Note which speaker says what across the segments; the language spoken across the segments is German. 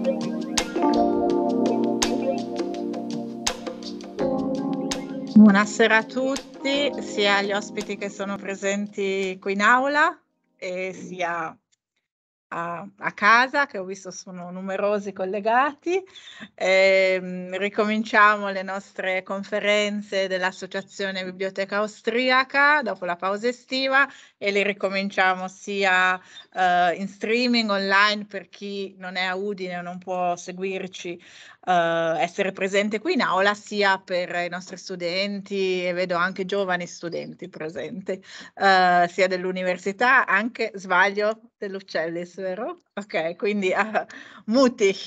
Speaker 1: Buonasera a tutti, sia agli ospiti che sono presenti qui in aula e sia a casa, che ho visto sono numerosi collegati. Ricominciamo le nostre conferenze dell'Associazione Biblioteca Austriaca dopo la pausa estiva e le ricominciamo sia in streaming online per chi non è a Udine o non può seguirci, essere presente qui in aula, sia per i nostri studenti, e vedo anche giovani studenti presenti, sia dell'università, anche sbaglio dell'Uccellis, vero? Ok, quindi muti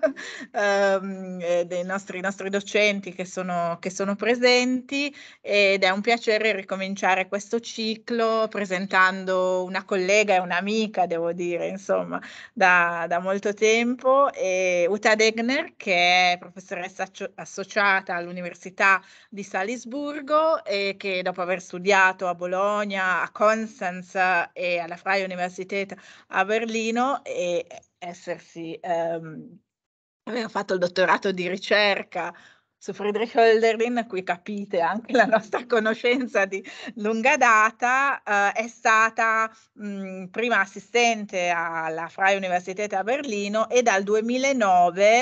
Speaker 1: dei nostri docenti che sono presenti, ed è un piacere ricominciare questo ciclo presentando una collega e un'amica, devo dire, insomma, da molto tempo, Uta Degner, che è professoressa associata all'Università di Salisburgo e che dopo aver studiato a Bologna, a Konstanz e alla Freie Universität a Berlino e aveva fatto il dottorato di ricerca su Friedrich Hölderlin, qui capite anche la nostra conoscenza di lunga data, è stata prima assistente alla Freie Universität a Berlino e dal 2009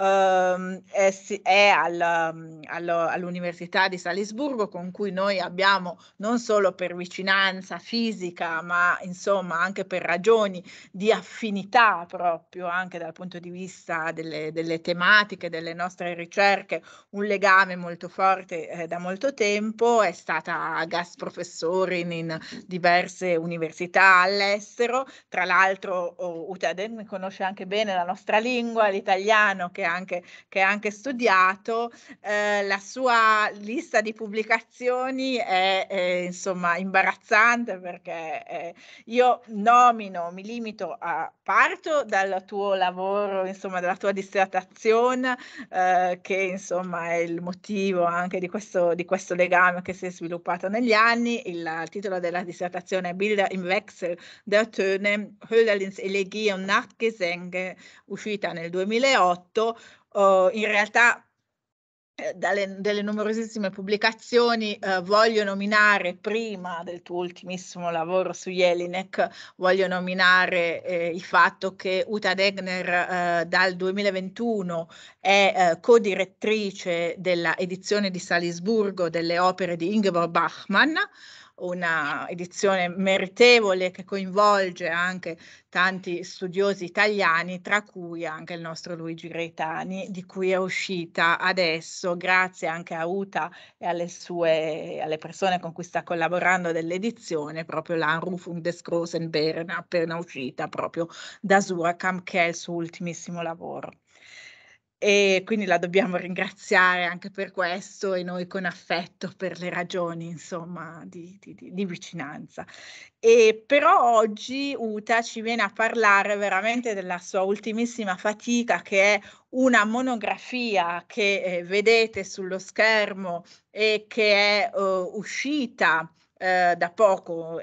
Speaker 1: è all'Università di Salisburgo, con cui noi abbiamo non solo per vicinanza fisica, ma insomma anche per ragioni di affinità proprio anche dal punto di vista delle tematiche, delle nostre ricerche, un legame molto forte da molto tempo. È stata guest professore in diverse università all'estero. Tra l'altro Uta Degner conosce anche bene la nostra lingua, l'italiano, che ha anche studiato. La sua lista di pubblicazioni è insomma imbarazzante, perché io mi limito parto dal tuo lavoro, insomma, dalla tua dissertazione, che insomma è il motivo anche di questo legame che si è sviluppato negli anni. Il titolo della dissertazione è Bilder im Wechsel der Töne, Hölderlins Elegie und Nachtgesänge, uscita nel 2008. In realtà delle numerosissime pubblicazioni voglio nominare, prima del tuo ultimissimo lavoro su Jelinek, voglio nominare il fatto che Uta Degner dal 2021 è co-direttrice della edizione di Salisburgo delle opere di Ingeborg Bachmann, una edizione meritevole che coinvolge anche tanti studiosi italiani, tra cui anche il nostro Luigi Reitani, di cui è uscita adesso, grazie anche a Uta e alle persone con cui sta collaborando dell'edizione, proprio l'Anrufung des Großen Bären, appena uscita proprio da Suhrkamp, che è il suo ultimissimo lavoro. E quindi la dobbiamo ringraziare anche per questo, e noi con affetto, per le ragioni insomma di vicinanza. E però oggi Uta ci viene a parlare veramente della sua ultimissima fatica, che è una monografia che vedete sullo schermo e che è uscita da poco.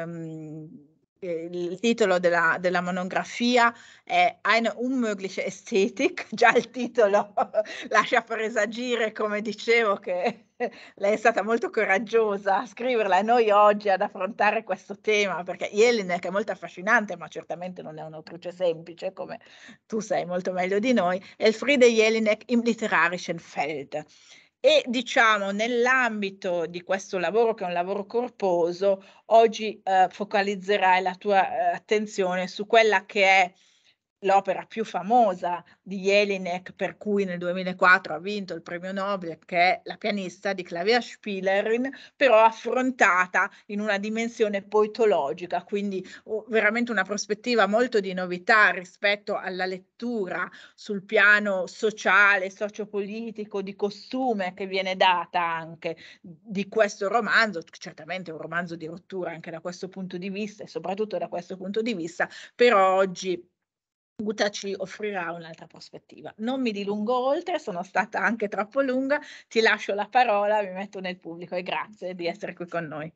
Speaker 1: Il titolo della monografia è Eine unmögliche Ästhetik, già il titolo lascia presagire, come dicevo, che lei è stata molto coraggiosa a scriverla e noi oggi ad affrontare questo tema, perché Jelinek è molto affascinante, ma certamente non è un'autrice semplice, come tu sai molto meglio di noi. Elfriede Jelinek im literarischen Feld. E diciamo, nell'ambito di questo lavoro, che è un lavoro corposo, oggi focalizzerai la tua attenzione su quella che è l'opera più famosa di Jelinek, per cui nel 2004 ha vinto il premio Nobel, che è La pianista di Klavierspielerin, però affrontata in una dimensione poetologica, quindi veramente una prospettiva molto di novità rispetto alla lettura sul piano sociale, sociopolitico, di costume che viene data anche di questo romanzo, certamente è un romanzo di rottura anche da questo punto di vista, e soprattutto da questo punto di vista, però oggi Uta ci offrirà un'altra prospettiva. Non mi dilungo oltre, sono stata anche troppo lunga, ti lascio la parola, mi metto nel pubblico e grazie di essere qui con noi.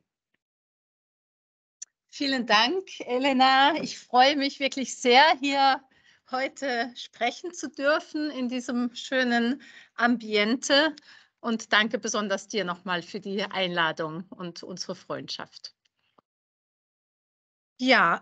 Speaker 2: Vielen Dank, Elena. Ich freue mich wirklich sehr, hier heute sprechen zu dürfen in diesem schönen Ambiente. Und danke besonders dir nochmal für die Einladung und unsere Freundschaft. Ja,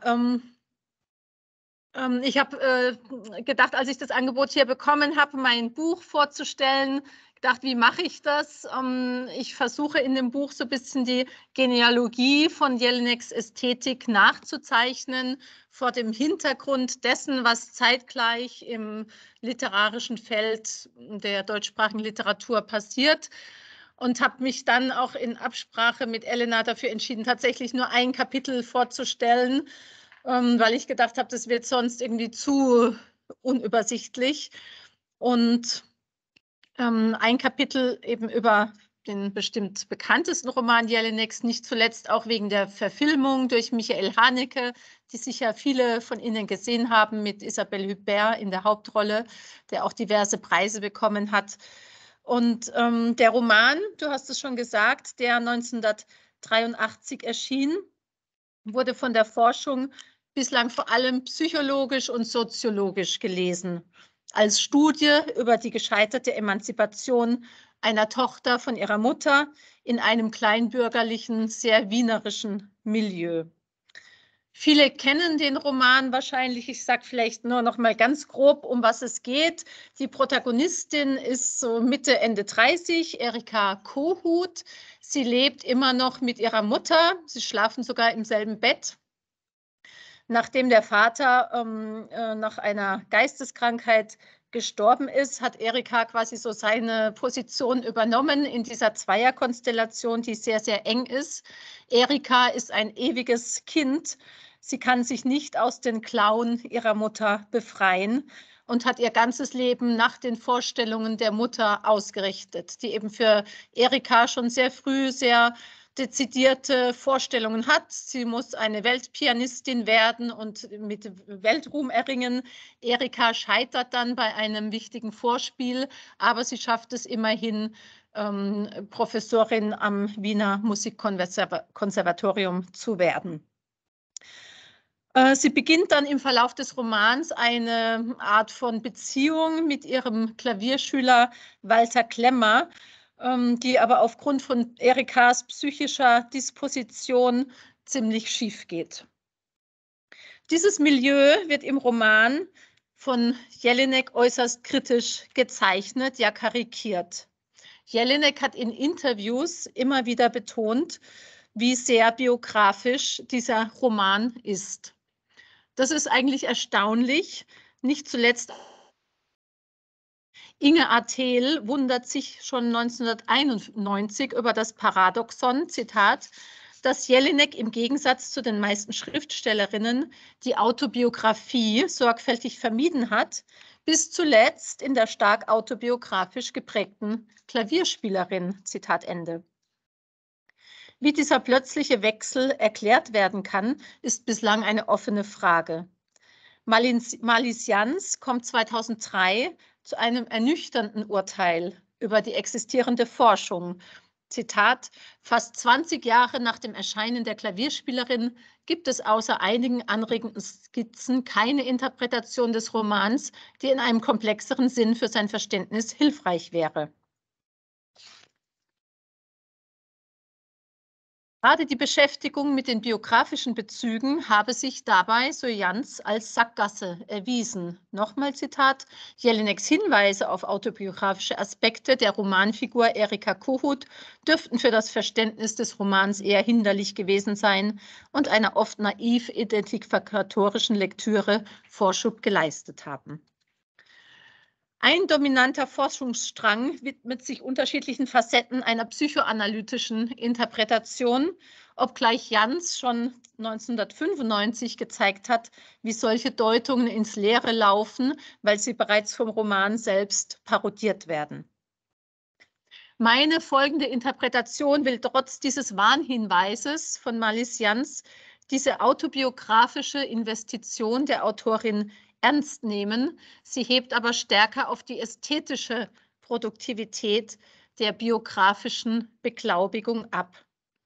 Speaker 2: ich habe gedacht, als ich das Angebot hier bekommen habe, mein Buch vorzustellen, gedacht, wie mache ich das? Ich versuche in dem Buch so ein bisschen die Genealogie von Jelineks Ästhetik nachzuzeichnen, vor dem Hintergrund dessen, was zeitgleich im literarischen Feld der deutschsprachigen Literatur passiert. Und habe mich dann auch in Absprache mit Elena dafür entschieden, tatsächlich nur ein Kapitel vorzustellen, weil ich gedacht habe, das wird sonst irgendwie zu unübersichtlich. Und ein Kapitel eben über den bestimmt bekanntesten Roman Jelineks, nicht zuletzt auch wegen der Verfilmung durch Michael Haneke, die sicher viele von Ihnen gesehen haben, mit Isabelle Huppert in der Hauptrolle, der auch diverse Preise bekommen hat. Und der Roman, du hast es schon gesagt, der 1983 erschien, wurde von der Forschung bislang vor allem psychologisch und soziologisch gelesen, als Studie über die gescheiterte Emanzipation einer Tochter von ihrer Mutter in einem kleinbürgerlichen, sehr wienerischen Milieu. Viele kennen den Roman wahrscheinlich. Ich sage vielleicht nur noch mal ganz grob, um was es geht. Die Protagonistin ist so Mitte, Ende 30, Erika Kohut. Sie lebt immer noch mit ihrer Mutter. Sie schlafen sogar im selben Bett. Nachdem der Vater nach einer Geisteskrankheit gestorben ist, hat Erika quasi so seine Position übernommen in dieser Zweierkonstellation, die sehr, sehr eng ist. Erika ist ein ewiges Kind. Sie kann sich nicht aus den Klauen ihrer Mutter befreien und hat ihr ganzes Leben nach den Vorstellungen der Mutter ausgerichtet, die eben für Erika schon sehr früh sehr dezidierte Vorstellungen hat. Sie muss eine Weltpianistin werden und mit Weltruhm erringen. Erika scheitert dann bei einem wichtigen Vorspiel, aber sie schafft es immerhin, Professorin am Wiener Musikkonservatorium zu werden. Sie beginnt dann im Verlauf des Romans eine Art von Beziehung mit ihrem Klavierschüler Walter Klemmer, die aber aufgrund von Erikas psychischer Disposition ziemlich schief geht. Dieses Milieu wird im Roman von Jelinek äußerst kritisch gezeichnet, ja karikiert. Jelinek hat in Interviews immer wieder betont, wie sehr biografisch dieser Roman ist. Das ist eigentlich erstaunlich, nicht zuletzt Inge Artel wundert sich schon 1991 über das Paradoxon, Zitat, dass Jelinek im Gegensatz zu den meisten Schriftstellerinnen die Autobiografie sorgfältig vermieden hat, bis zuletzt in der stark autobiografisch geprägten Klavierspielerin, Zitat Ende. Wie dieser plötzliche Wechsel erklärt werden kann, ist bislang eine offene Frage. Marlies Jans kommt 2003 zu einem ernüchternden Urteil über die existierende Forschung. Zitat, fast 20 Jahre nach dem Erscheinen der Klavierspielerin gibt es außer einigen anregenden Skizzen keine Interpretation des Romans, die in einem komplexeren Sinn für sein Verständnis hilfreich wäre. Gerade die Beschäftigung mit den biografischen Bezügen habe sich dabei, so Jans, als Sackgasse erwiesen. Nochmal Zitat, Jelineks Hinweise auf autobiografische Aspekte der Romanfigur Erika Kohut dürften für das Verständnis des Romans eher hinderlich gewesen sein und einer oft naiv identifikatorischen Lektüre Vorschub geleistet haben. Ein dominanter Forschungsstrang widmet sich unterschiedlichen Facetten einer psychoanalytischen Interpretation, obgleich Jans schon 1995 gezeigt hat, wie solche Deutungen ins Leere laufen, weil sie bereits vom Roman selbst parodiert werden. Meine folgende Interpretation will trotz dieses Warnhinweises von Marlies Jans diese autobiografische Investition der Autorin ernst nehmen. Sie hebt aber stärker auf die ästhetische Produktivität der biografischen Beglaubigung ab.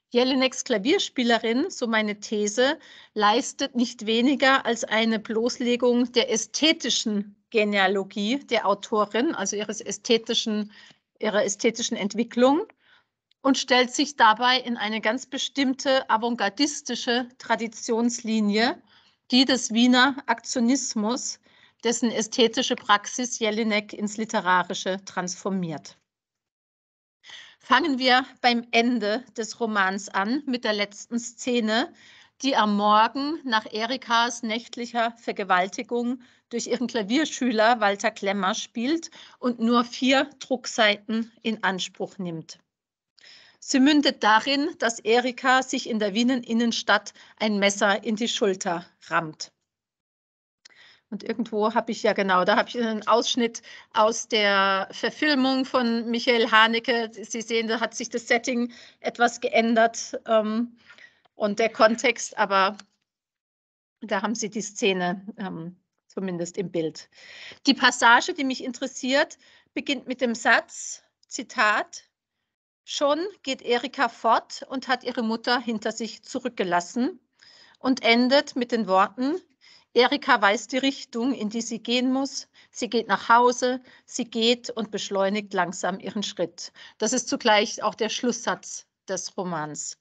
Speaker 2: Jelineks Klavierspielerin, so meine These, leistet nicht weniger als eine Bloßlegung der ästhetischen Genealogie der Autorin, also ihrer ästhetischen Entwicklung, und stellt sich dabei in eine ganz bestimmte avantgardistische Traditionslinie, die des Wiener Aktionismus, dessen ästhetische Praxis Jelinek ins Literarische transformiert. Fangen wir beim Ende des Romans an mit der letzten Szene, die am Morgen nach Erikas nächtlicher Vergewaltigung durch ihren Klavierschüler Walter Klemmer spielt und nur 4 Druckseiten in Anspruch nimmt. Sie mündet darin, dass Erika sich in der Wiener Innenstadt ein Messer in die Schulter rammt. Und irgendwo habe ich, ja genau, da habe ich einen Ausschnitt aus der Verfilmung von Michael Haneke. Sie sehen, da hat sich das Setting etwas geändert und der Kontext, aber da haben Sie die Szene zumindest im Bild. Die Passage, die mich interessiert, beginnt mit dem Satz, Zitat, schon geht Erika fort und hat ihre Mutter hinter sich zurückgelassen und endet mit den Worten, Erika weiß die Richtung, in die sie gehen muss. Sie geht nach Hause, sie geht und beschleunigt langsam ihren Schritt. Das ist zugleich auch der Schlusssatz des Romans.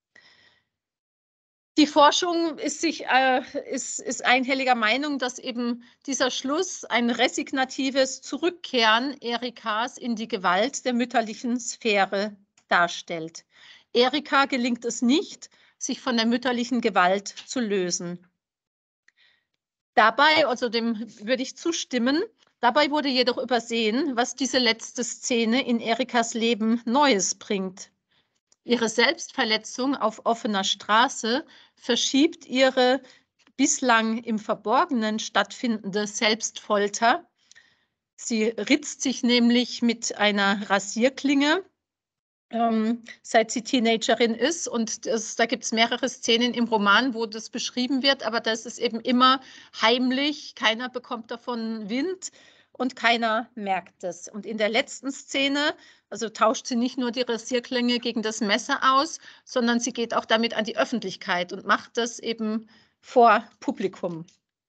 Speaker 2: Die Forschung ist einhelliger Meinung, dass eben dieser Schluss ein resignatives Zurückkehren Erikas in die Gewalt der mütterlichen Sphäre darstellt. Erika gelingt es nicht, sich von der mütterlichen Gewalt zu lösen. Dabei, also dem würde ich zustimmen, dabei wurde jedoch übersehen, was diese letzte Szene in Erikas Leben Neues bringt. Ihre Selbstverletzung auf offener Straße verschiebt ihre bislang im Verborgenen stattfindende Selbstfolter. Sie ritzt sich nämlich mit einer Rasierklinge, seit sie Teenagerin ist. Und da gibt es mehrere Szenen im Roman, wo das beschrieben wird, aber das ist eben immer heimlich. Keiner bekommt davon Wind und keiner merkt es. Und in der letzten Szene, also tauscht sie nicht nur die Rasierklinge gegen das Messer aus, sondern sie geht auch damit an die Öffentlichkeit und macht das eben vor Publikum.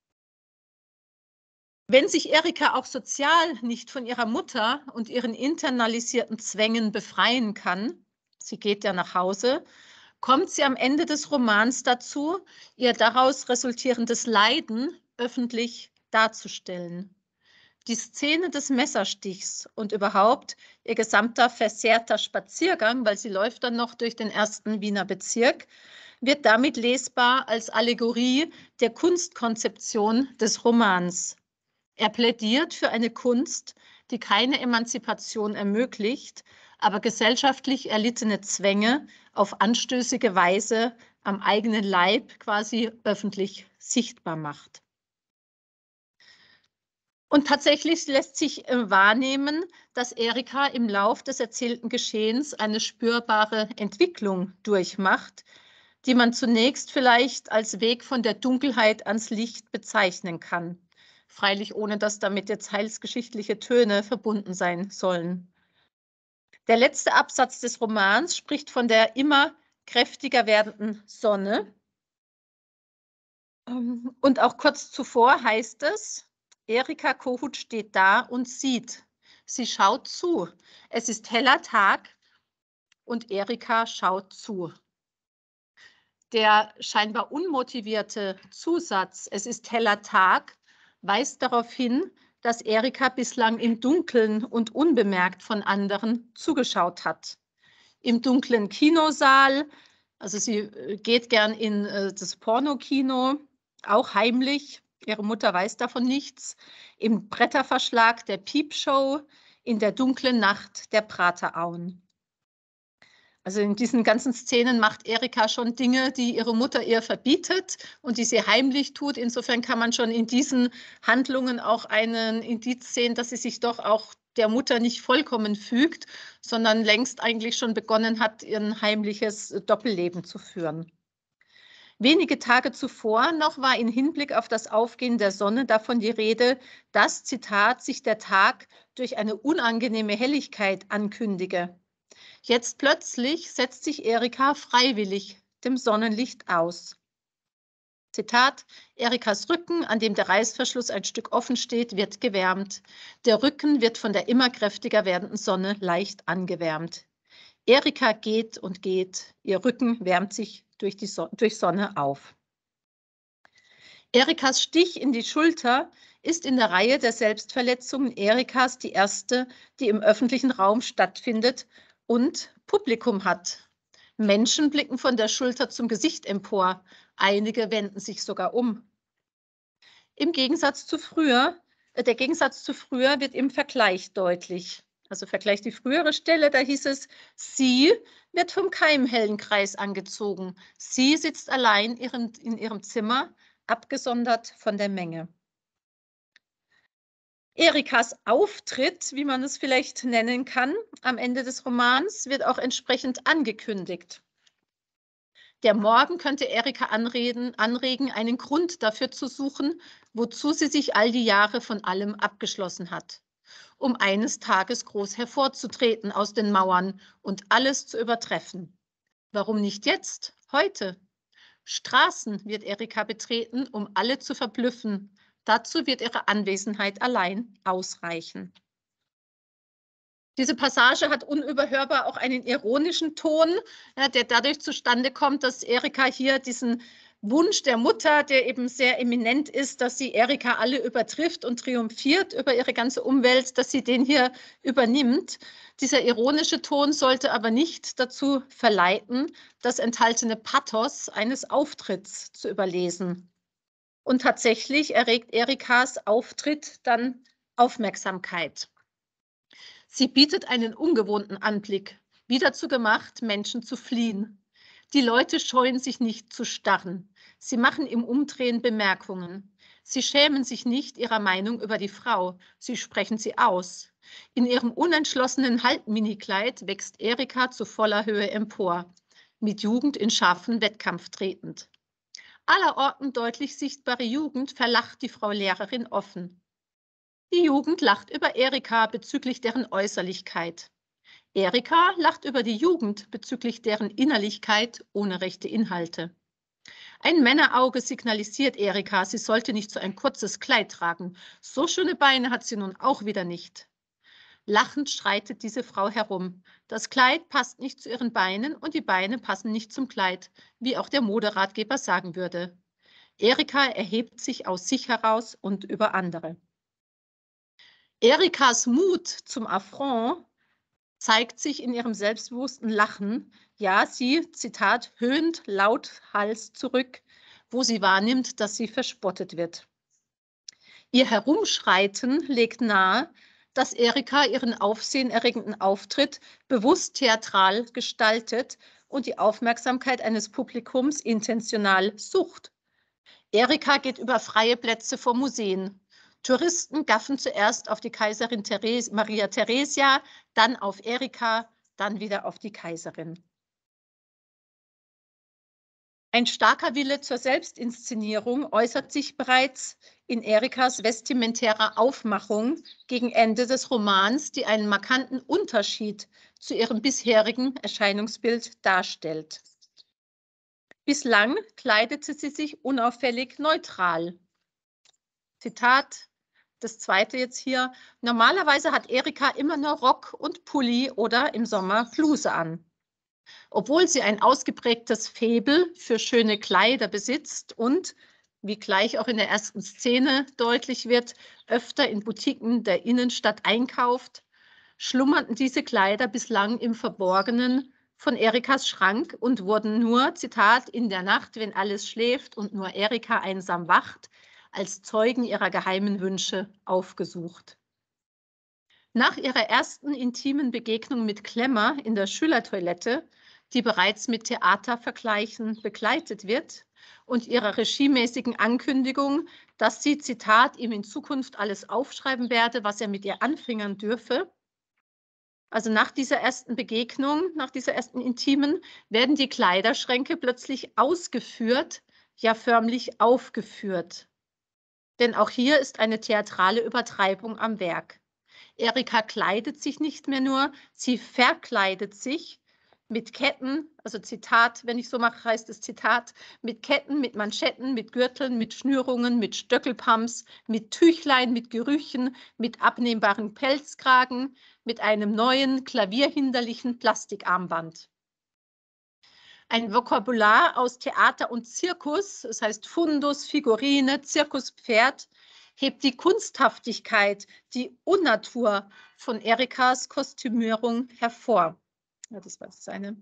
Speaker 2: Wenn sich Erika auch sozial nicht von ihrer Mutter und ihren internalisierten Zwängen befreien kann, sie geht ja nach Hause, kommt sie am Ende des Romans dazu, ihr daraus resultierendes Leiden öffentlich darzustellen. Die Szene des Messerstichs und überhaupt ihr gesamter versehrter Spaziergang, weil sie läuft dann noch durch den 1. Wiener Bezirk, wird damit lesbar als Allegorie der Kunstkonzeption des Romans. Er plädiert für eine Kunst, die keine Emanzipation ermöglicht, aber gesellschaftlich erlittene Zwänge auf anstößige Weise am eigenen Leib quasi öffentlich sichtbar macht. Und tatsächlich lässt sich wahrnehmen, dass Erika im Lauf des erzählten Geschehens eine spürbare Entwicklung durchmacht, die man zunächst vielleicht als Weg von der Dunkelheit ans Licht bezeichnen kann. Freilich ohne, dass damit jetzt heilsgeschichtliche Töne verbunden sein sollen. Der letzte Absatz des Romans spricht von der immer kräftiger werdenden Sonne. Und auch kurz zuvor heißt es, Erika Kohut steht da und sieht. Sie schaut zu. Es ist heller Tag und Erika schaut zu. Der scheinbar unmotivierte Zusatz, es ist heller Tag, weist darauf hin, dass Erika bislang im Dunkeln und unbemerkt von anderen zugeschaut hat. Im dunklen Kinosaal, also sie geht gern in das Pornokino, auch heimlich, ihre Mutter weiß davon nichts, im Bretterverschlag der Piepshow, in der dunklen Nacht der Praterauen. Also in diesen ganzen Szenen macht Erika schon Dinge, die ihre Mutter ihr verbietet und die sie heimlich tut. Insofern kann man schon in diesen Handlungen auch einen Indiz sehen, dass sie sich doch auch der Mutter nicht vollkommen fügt, sondern längst eigentlich schon begonnen hat, ihr heimliches Doppelleben zu führen. Wenige Tage zuvor noch war in Hinblick auf das Aufgehen der Sonne davon die Rede, dass, Zitat, sich der Tag durch eine unangenehme Helligkeit ankündige. Jetzt plötzlich setzt sich Erika freiwillig dem Sonnenlicht aus. Zitat: Erikas Rücken, an dem der Reißverschluss ein Stück offen steht, wird gewärmt. Der Rücken wird von der immer kräftiger werdenden Sonne leicht angewärmt. Erika geht und geht. Ihr Rücken wärmt sich durch Sonne auf. Erikas Stich in die Schulter ist in der Reihe der Selbstverletzungen Erikas die erste, die im öffentlichen Raum stattfindet und Publikum hat. Menschen blicken von der Schulter zum Gesicht empor. Einige wenden sich sogar um. Der Gegensatz zu früher wird im Vergleich deutlich. Also Vergleich die frühere Stelle, da hieß es, sie wird vom keimhellen Kreis angezogen. Sie sitzt allein in ihrem Zimmer, abgesondert von der Menge. Erikas Auftritt, wie man es vielleicht nennen kann, am Ende des Romans wird auch entsprechend angekündigt. Der Morgen könnte Erika anregen, einen Grund dafür zu suchen, wozu sie sich all die Jahre von allem abgeschlossen hat, um eines Tages groß hervorzutreten aus den Mauern und alles zu übertreffen. Warum nicht jetzt, heute? Straßen wird Erika betreten, um alle zu verblüffen. Dazu wird ihre Anwesenheit allein ausreichen. Diese Passage hat unüberhörbar auch einen ironischen Ton, ja, der dadurch zustande kommt, dass Erika hier diesen Wunsch der Mutter, der eben sehr eminent ist, dass sie Erika alle übertrifft und triumphiert über ihre ganze Umwelt, dass sie den hier übernimmt. Dieser ironische Ton sollte aber nicht dazu verleiten, das enthaltene Pathos eines Auftritts zu überlesen. Und tatsächlich erregt Erikas Auftritt dann Aufmerksamkeit. Sie bietet einen ungewohnten Anblick, wie dazu gemacht, Menschen zu fliehen. Die Leute scheuen sich nicht zu starren. Sie machen im Umdrehen Bemerkungen. Sie schämen sich nicht ihrer Meinung über die Frau. Sie sprechen sie aus. In ihrem unentschlossenen Halbminikleid wächst Erika zu voller Höhe empor, mit Jugend in scharfen Wettkampf tretend. Allerorten deutlich sichtbare Jugend verlacht die Frau Lehrerin offen. Die Jugend lacht über Erika bezüglich deren Äußerlichkeit. Erika lacht über die Jugend bezüglich deren Innerlichkeit ohne rechte Inhalte. Ein Männerauge signalisiert Erika, sie sollte nicht so ein kurzes Kleid tragen. So schöne Beine hat sie nun auch wieder nicht. Lachend streitet diese Frau herum. Das Kleid passt nicht zu ihren Beinen und die Beine passen nicht zum Kleid, wie auch der Moderatgeber sagen würde. Erika erhebt sich aus sich heraus und über andere. Erikas Mut zum Affront zeigt sich in ihrem selbstbewussten Lachen. Ja, sie, Zitat, höhnt lauthals zurück, wo sie wahrnimmt, dass sie verspottet wird. Ihr Herumschreiten legt nahe, dass Erika ihren aufsehenerregenden Auftritt bewusst theatral gestaltet und die Aufmerksamkeit eines Publikums intentional sucht. Erika geht über freie Plätze vor Museen. Touristen gaffen zuerst auf die Kaiserin Maria Theresia, dann auf Erika, dann wieder auf die Kaiserin. Ein starker Wille zur Selbstinszenierung äußert sich bereits in Erikas vestimentärer Aufmachung gegen Ende des Romans, die einen markanten Unterschied zu ihrem bisherigen Erscheinungsbild darstellt. Bislang kleidete sie sich unauffällig neutral. Zitat, das zweite jetzt hier. Normalerweise hat Erika immer nur Rock und Pulli oder im Sommer Bluse an. Obwohl sie ein ausgeprägtes Faible für schöne Kleider besitzt und, wie gleich auch in der ersten Szene deutlich wird, öfter in Boutiquen der Innenstadt einkauft, schlummerten diese Kleider bislang im Verborgenen von Erikas Schrank und wurden nur, Zitat, in der Nacht, wenn alles schläft und nur Erika einsam wacht, als Zeugen ihrer geheimen Wünsche aufgesucht. Nach ihrer ersten intimen Begegnung mit Klemmer in der Schülertoilette, die bereits mit Theatervergleichen begleitet wird, und ihrer regiemäßigen Ankündigung, dass sie, Zitat, ihm in Zukunft alles aufschreiben werde, was er mit ihr anfingern dürfe. Also nach dieser ersten Begegnung, nach dieser ersten intimen, werden die Kleiderschränke plötzlich ausgeführt, ja förmlich aufgeführt. Denn auch hier ist eine theatrale Übertreibung am Werk. Erika kleidet sich nicht mehr nur, sie verkleidet sich mit Ketten, also Zitat, wenn ich so mache, heißt es Zitat, mit Ketten, mit Manschetten, mit Gürteln, mit Schnürungen, mit Stöckelpumps, mit Tüchlein, mit Gerüchen, mit abnehmbaren Pelzkragen, mit einem neuen, klavierhinderlichen Plastikarmband. Ein Vokabular aus Theater und Zirkus, das heißt Fundus, Figurine, Zirkuspferd, hebt die Kunsthaftigkeit, die Unnatur von Erikas Kostümierung hervor. Ja, das war das eine.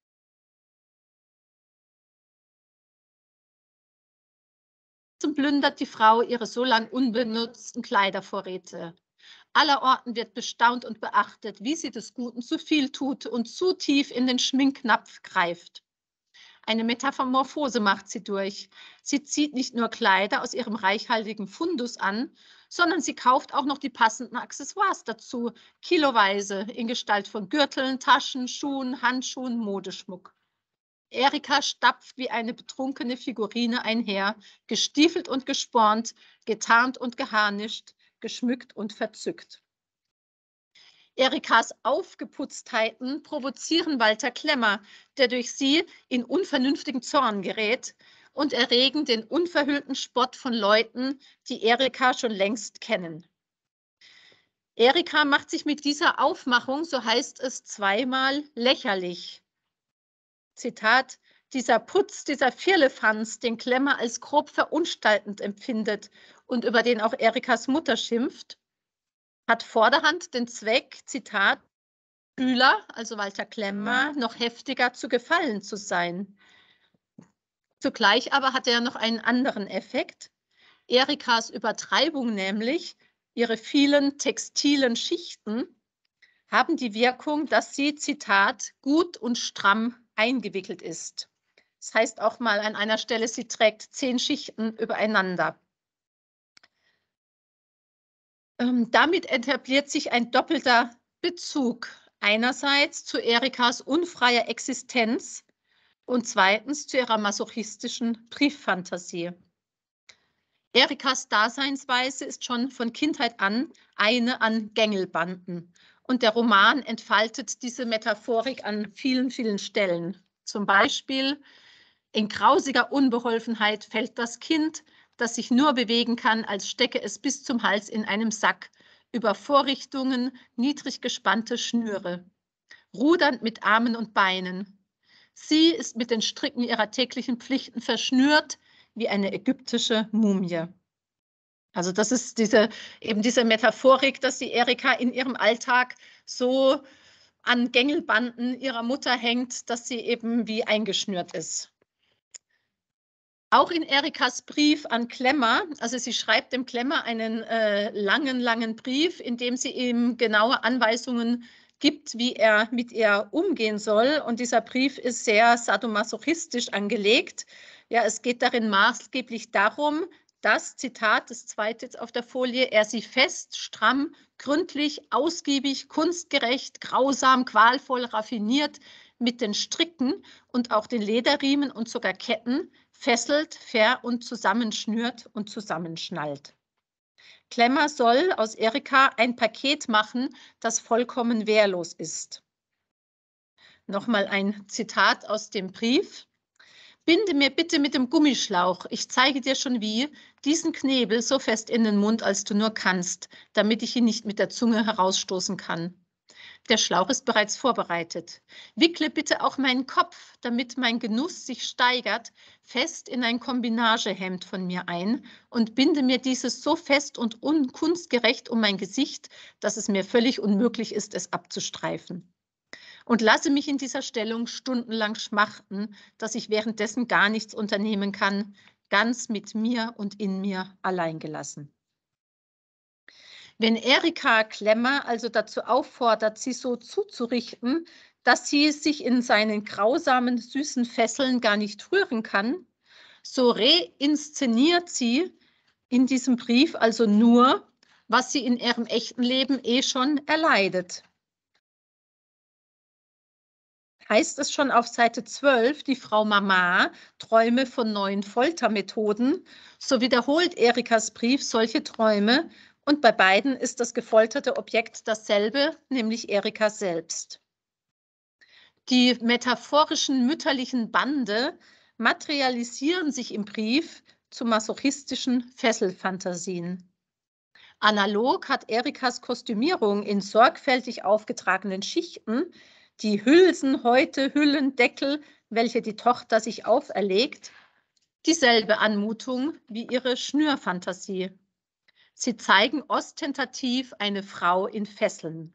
Speaker 2: Plündert die Frau ihre so lang unbenutzten Kleidervorräte. Allerorten wird bestaunt und beachtet, wie sie des Guten zu viel tut und zu tief in den Schminknapf greift. Eine Metamorphose macht sie durch. Sie zieht nicht nur Kleider aus ihrem reichhaltigen Fundus an, sondern sie kauft auch noch die passenden Accessoires dazu, kiloweise in Gestalt von Gürteln, Taschen, Schuhen, Handschuhen, Modeschmuck. Erika stapft wie eine betrunkene Figurine einher, gestiefelt und gespornt, getarnt und geharnischt, geschmückt und verzückt. Erikas Aufgeputztheiten provozieren Walter Klemmer, der durch sie in unvernünftigen Zorn gerät, und erregen den unverhüllten Spott von Leuten, die Erika schon längst kennen. Erika macht sich mit dieser Aufmachung, so heißt es zweimal, lächerlich. Zitat: Dieser Putz, dieser Firlefanz, den Klemmer als grob verunstaltend empfindet und über den auch Erikas Mutter schimpft, hat vorderhand den Zweck, Zitat, Schüler, also Walter Klemmer, noch heftiger zu gefallen zu sein. Zugleich aber hat er noch einen anderen Effekt. Erikas Übertreibung nämlich, ihre vielen textilen Schichten, haben die Wirkung, dass sie, Zitat, gut und stramm eingewickelt ist. Das heißt auch mal an einer Stelle, sie trägt 10 Schichten übereinander. Damit etabliert sich ein doppelter Bezug. Einerseits zu Erikas unfreier Existenz und zweitens zu ihrer masochistischen Brieffantasie. Erikas Daseinsweise ist schon von Kindheit an eine an Gängelbanden. Und der Roman entfaltet diese Metaphorik an vielen, vielen Stellen. Zum Beispiel: In grausiger Unbeholfenheit fällt das Kind, das sich nur bewegen kann, als stecke es bis zum Hals in einem Sack, über Vorrichtungen, niedrig gespannte Schnüre, rudernd mit Armen und Beinen. Sie ist mit den Stricken ihrer täglichen Pflichten verschnürt wie eine ägyptische Mumie. Also das ist eben diese Metaphorik, dass die Erika in ihrem Alltag so an Gängelbanden ihrer Mutter hängt, dass sie eben wie eingeschnürt ist. Auch in Erikas Brief an Klemmer, also sie schreibt dem Klemmer einen langen Brief, in dem sie ihm genaue Anweisungen gibt, wie er mit ihr umgehen soll. Und dieser Brief ist sehr sadomasochistisch angelegt. Ja, es geht darin maßgeblich darum, dass, Zitat, das zweite jetzt auf der Folie, er sie fest, stramm, gründlich, ausgiebig, kunstgerecht, grausam, qualvoll, raffiniert mit den Stricken und auch den Lederriemen und sogar Ketten fesselt, und zusammenschnürt und zusammenschnallt. Klemmer soll aus Erika ein Paket machen, das vollkommen wehrlos ist. Nochmal ein Zitat aus dem Brief. Binde mir bitte mit dem Gummischlauch, ich zeige dir schon wie, diesen Knebel so fest in den Mund, als du nur kannst, damit ich ihn nicht mit der Zunge herausstoßen kann. Der Schlauch ist bereits vorbereitet. Wickle bitte auch meinen Kopf, damit mein Genuss sich steigert, fest in ein Kombinagehemd von mir ein und binde mir dieses so fest und kunstgerecht um mein Gesicht, dass es mir völlig unmöglich ist, es abzustreifen. Und lasse mich in dieser Stellung stundenlang schmachten, dass ich währenddessen gar nichts unternehmen kann, ganz mit mir und in mir allein gelassen. Wenn Erika Klemmer also dazu auffordert, sie so zuzurichten, dass sie sich in seinen grausamen, süßen Fesseln gar nicht rühren kann, so reinszeniert sie in diesem Brief also nur, was sie in ihrem echten Leben schon erleidet. Heißt es schon auf Seite 12, die Frau Mama Träume von neuen Foltermethoden, so wiederholt Erikas Brief solche Träume Und bei beiden ist das gefolterte Objekt dasselbe, nämlich Erika selbst. Die metaphorischen mütterlichen Bande materialisieren sich im Brief zu masochistischen Fesselfantasien. Analog hat Erikas Kostümierung in sorgfältig aufgetragenen Schichten, die Hülsen, Häute, Hüllen, Deckel, welche die Tochter sich auferlegt, dieselbe Anmutung wie ihre Schnürfantasie. Sie zeigen ostentativ eine Frau in Fesseln.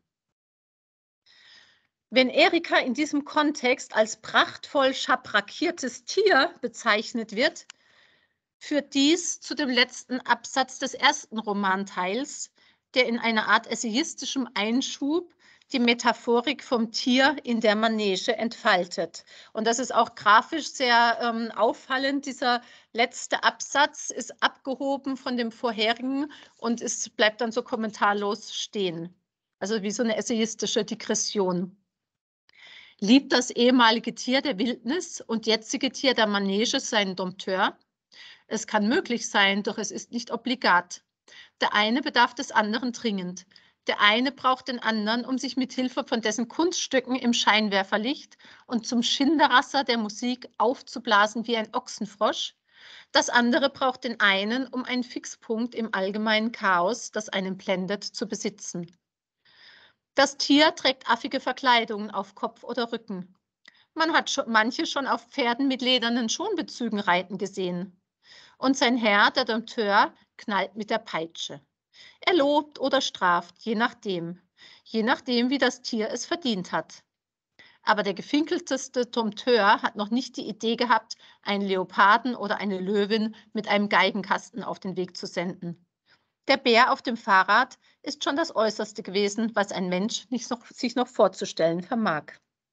Speaker 2: Wenn Erika in diesem Kontext als prachtvoll schabrakiertes Tier bezeichnet wird, führt dies zu dem letzten Absatz des ersten Romanteils, der in einer Art essayistischem Einschub die Metaphorik vom Tier in der Manege entfaltet. Und das ist auch grafisch sehr auffallend. Dieser letzte Absatz ist abgehoben von dem vorherigen und es bleibt dann so kommentarlos stehen. Also wie so eine essayistische Digression. Liebt das ehemalige Tier der Wildnis und jetzige Tier der Manege seinen Dompteur? Es kann möglich sein, doch es ist nicht obligat. Der eine bedarf des anderen dringend. Der eine braucht den anderen, um sich mit Hilfe von dessen Kunststücken im Scheinwerferlicht und zum Schinderasser der Musik aufzublasen wie ein Ochsenfrosch. Das andere braucht den einen, um einen Fixpunkt im allgemeinen Chaos, das einen blendet, zu besitzen. Das Tier trägt affige Verkleidungen auf Kopf oder Rücken. Man hat manche schon auf Pferden mit ledernen Schonbezügen reiten gesehen. Und sein Herr, der Dompteur, knallt mit der Peitsche. Er lobt oder straft, je nachdem, wie das Tier es verdient hat. Aber der gefinkelteste Dompteur hat noch nicht die Idee gehabt, einen Leoparden oder eine Löwin mit einem Geigenkasten auf den Weg zu senden. Der Bär auf dem Fahrrad ist schon das Äußerste gewesen, was ein Mensch sich noch vorzustellen vermag.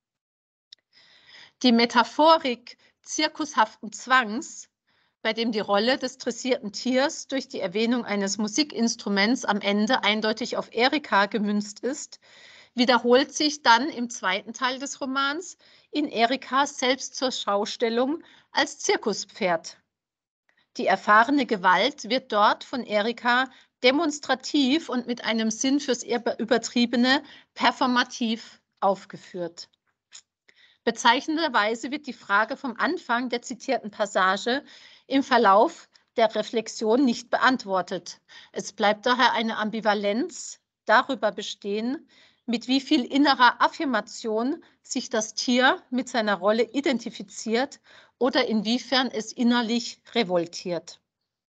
Speaker 2: Die Metaphorik zirkushaften Zwangs, bei dem die Rolle des dressierten Tiers durch die Erwähnung eines Musikinstruments am Ende eindeutig auf Erika gemünzt ist, wiederholt sich dann im zweiten Teil des Romans in Erikas Selbstzurschaustellung als Zirkuspferd. Die erfahrene Gewalt wird dort von Erika demonstrativ und mit einem Sinn fürs Übertriebene performativ aufgeführt. Bezeichnenderweise wird die Frage vom Anfang der zitierten Passage im Verlauf der Reflexion nicht beantwortet. Es bleibt daher eine Ambivalenz darüber bestehen, mit wie viel innerer Affirmation sich das Tier mit seiner Rolle identifiziert oder inwiefern es innerlich revoltiert.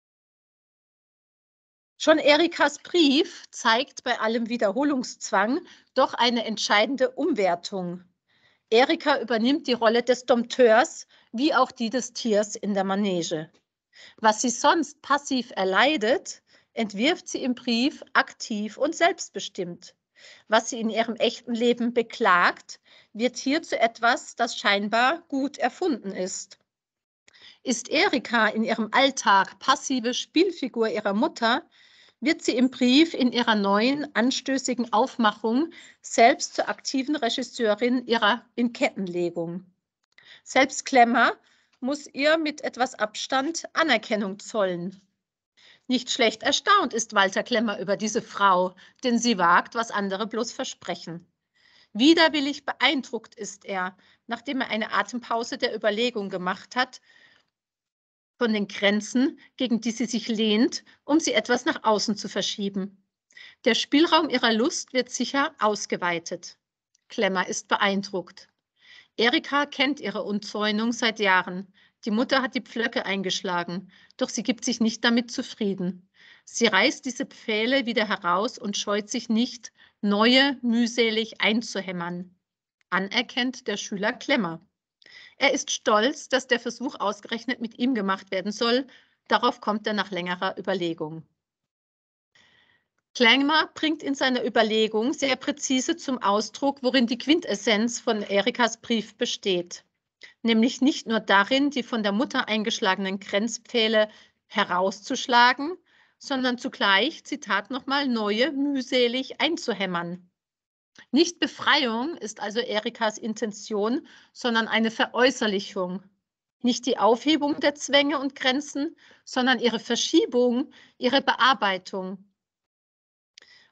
Speaker 2: Schon Erikas Brief zeigt bei allem Wiederholungszwang doch eine entscheidende Umwertung. Erika übernimmt die Rolle des Dompteurs wie auch die des Tiers in der Manege. Was sie sonst passiv erleidet, entwirft sie im Brief aktiv und selbstbestimmt. Was sie in ihrem echten Leben beklagt, wird hier zu etwas, das scheinbar gut erfunden ist. Ist Erika in ihrem Alltag passive Spielfigur ihrer Mutter, wird sie im Brief in ihrer neuen, anstößigen Aufmachung selbst zur aktiven Regisseurin ihrer Inkettenlegung. Selbst Klemmer muss ihr mit etwas Abstand Anerkennung zollen. Nicht schlecht erstaunt ist Walter Klemmer über diese Frau, denn sie wagt, was andere bloß versprechen. Widerwillig beeindruckt ist er, nachdem er eine Atempause der Überlegung gemacht hat, von den Grenzen, gegen die sie sich lehnt, um sie etwas nach außen zu verschieben. Der Spielraum ihrer Lust wird sicher ausgeweitet. Klemmer ist beeindruckt. Erika kennt ihre Umzäunung seit Jahren. Die Mutter hat die Pflöcke eingeschlagen, doch sie gibt sich nicht damit zufrieden. Sie reißt diese Pfähle wieder heraus und scheut sich nicht, neue mühselig einzuhämmern. Anerkennt der Schüler Klemmer. Er ist stolz, dass der Versuch ausgerechnet mit ihm gemacht werden soll. Darauf kommt er nach längerer Überlegung. Klemmer bringt in seiner Überlegung sehr präzise zum Ausdruck, worin die Quintessenz von Erikas Brief besteht. Nämlich nicht nur darin, die von der Mutter eingeschlagenen Grenzpfähle herauszuschlagen, sondern zugleich, Zitat nochmal, neue mühselig einzuhämmern. Nicht Befreiung ist also Erikas Intention, sondern eine Veräußerlichung. Nicht die Aufhebung der Zwänge und Grenzen, sondern ihre Verschiebung, ihre Bearbeitung.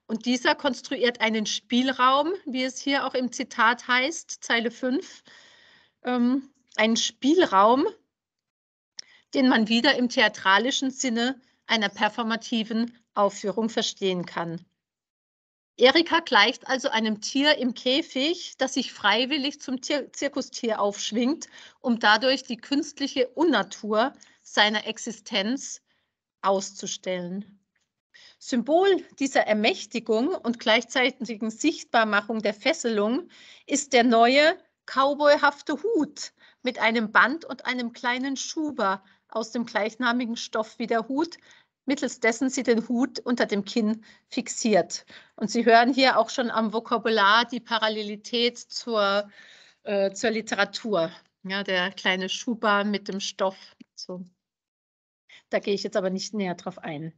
Speaker 2: Und dieser konstruiert einen Spielraum, wie es hier auch im Zitat heißt, Zeile 5, einen Spielraum, den man wieder im theatralischen Sinne einer performativen Aufführung verstehen kann. Erika gleicht also einem Tier im Käfig, das sich freiwillig zum Zirkustier aufschwingt, um dadurch die künstliche Unnatur seiner Existenz auszustellen. Symbol dieser Ermächtigung und gleichzeitigen Sichtbarmachung der Fesselung ist der neue cowboyhafte Hut mit einem Band und einem kleinen Schuber aus dem gleichnamigen Stoff wie der Hut, mittels dessen sie den Hut unter dem Kinn fixiert. Und Sie hören hier auch schon am Vokabular die Parallelität zur Literatur. Ja, der kleine Schuber mit dem Stoff. So. Da gehe ich jetzt aber nicht näher drauf ein.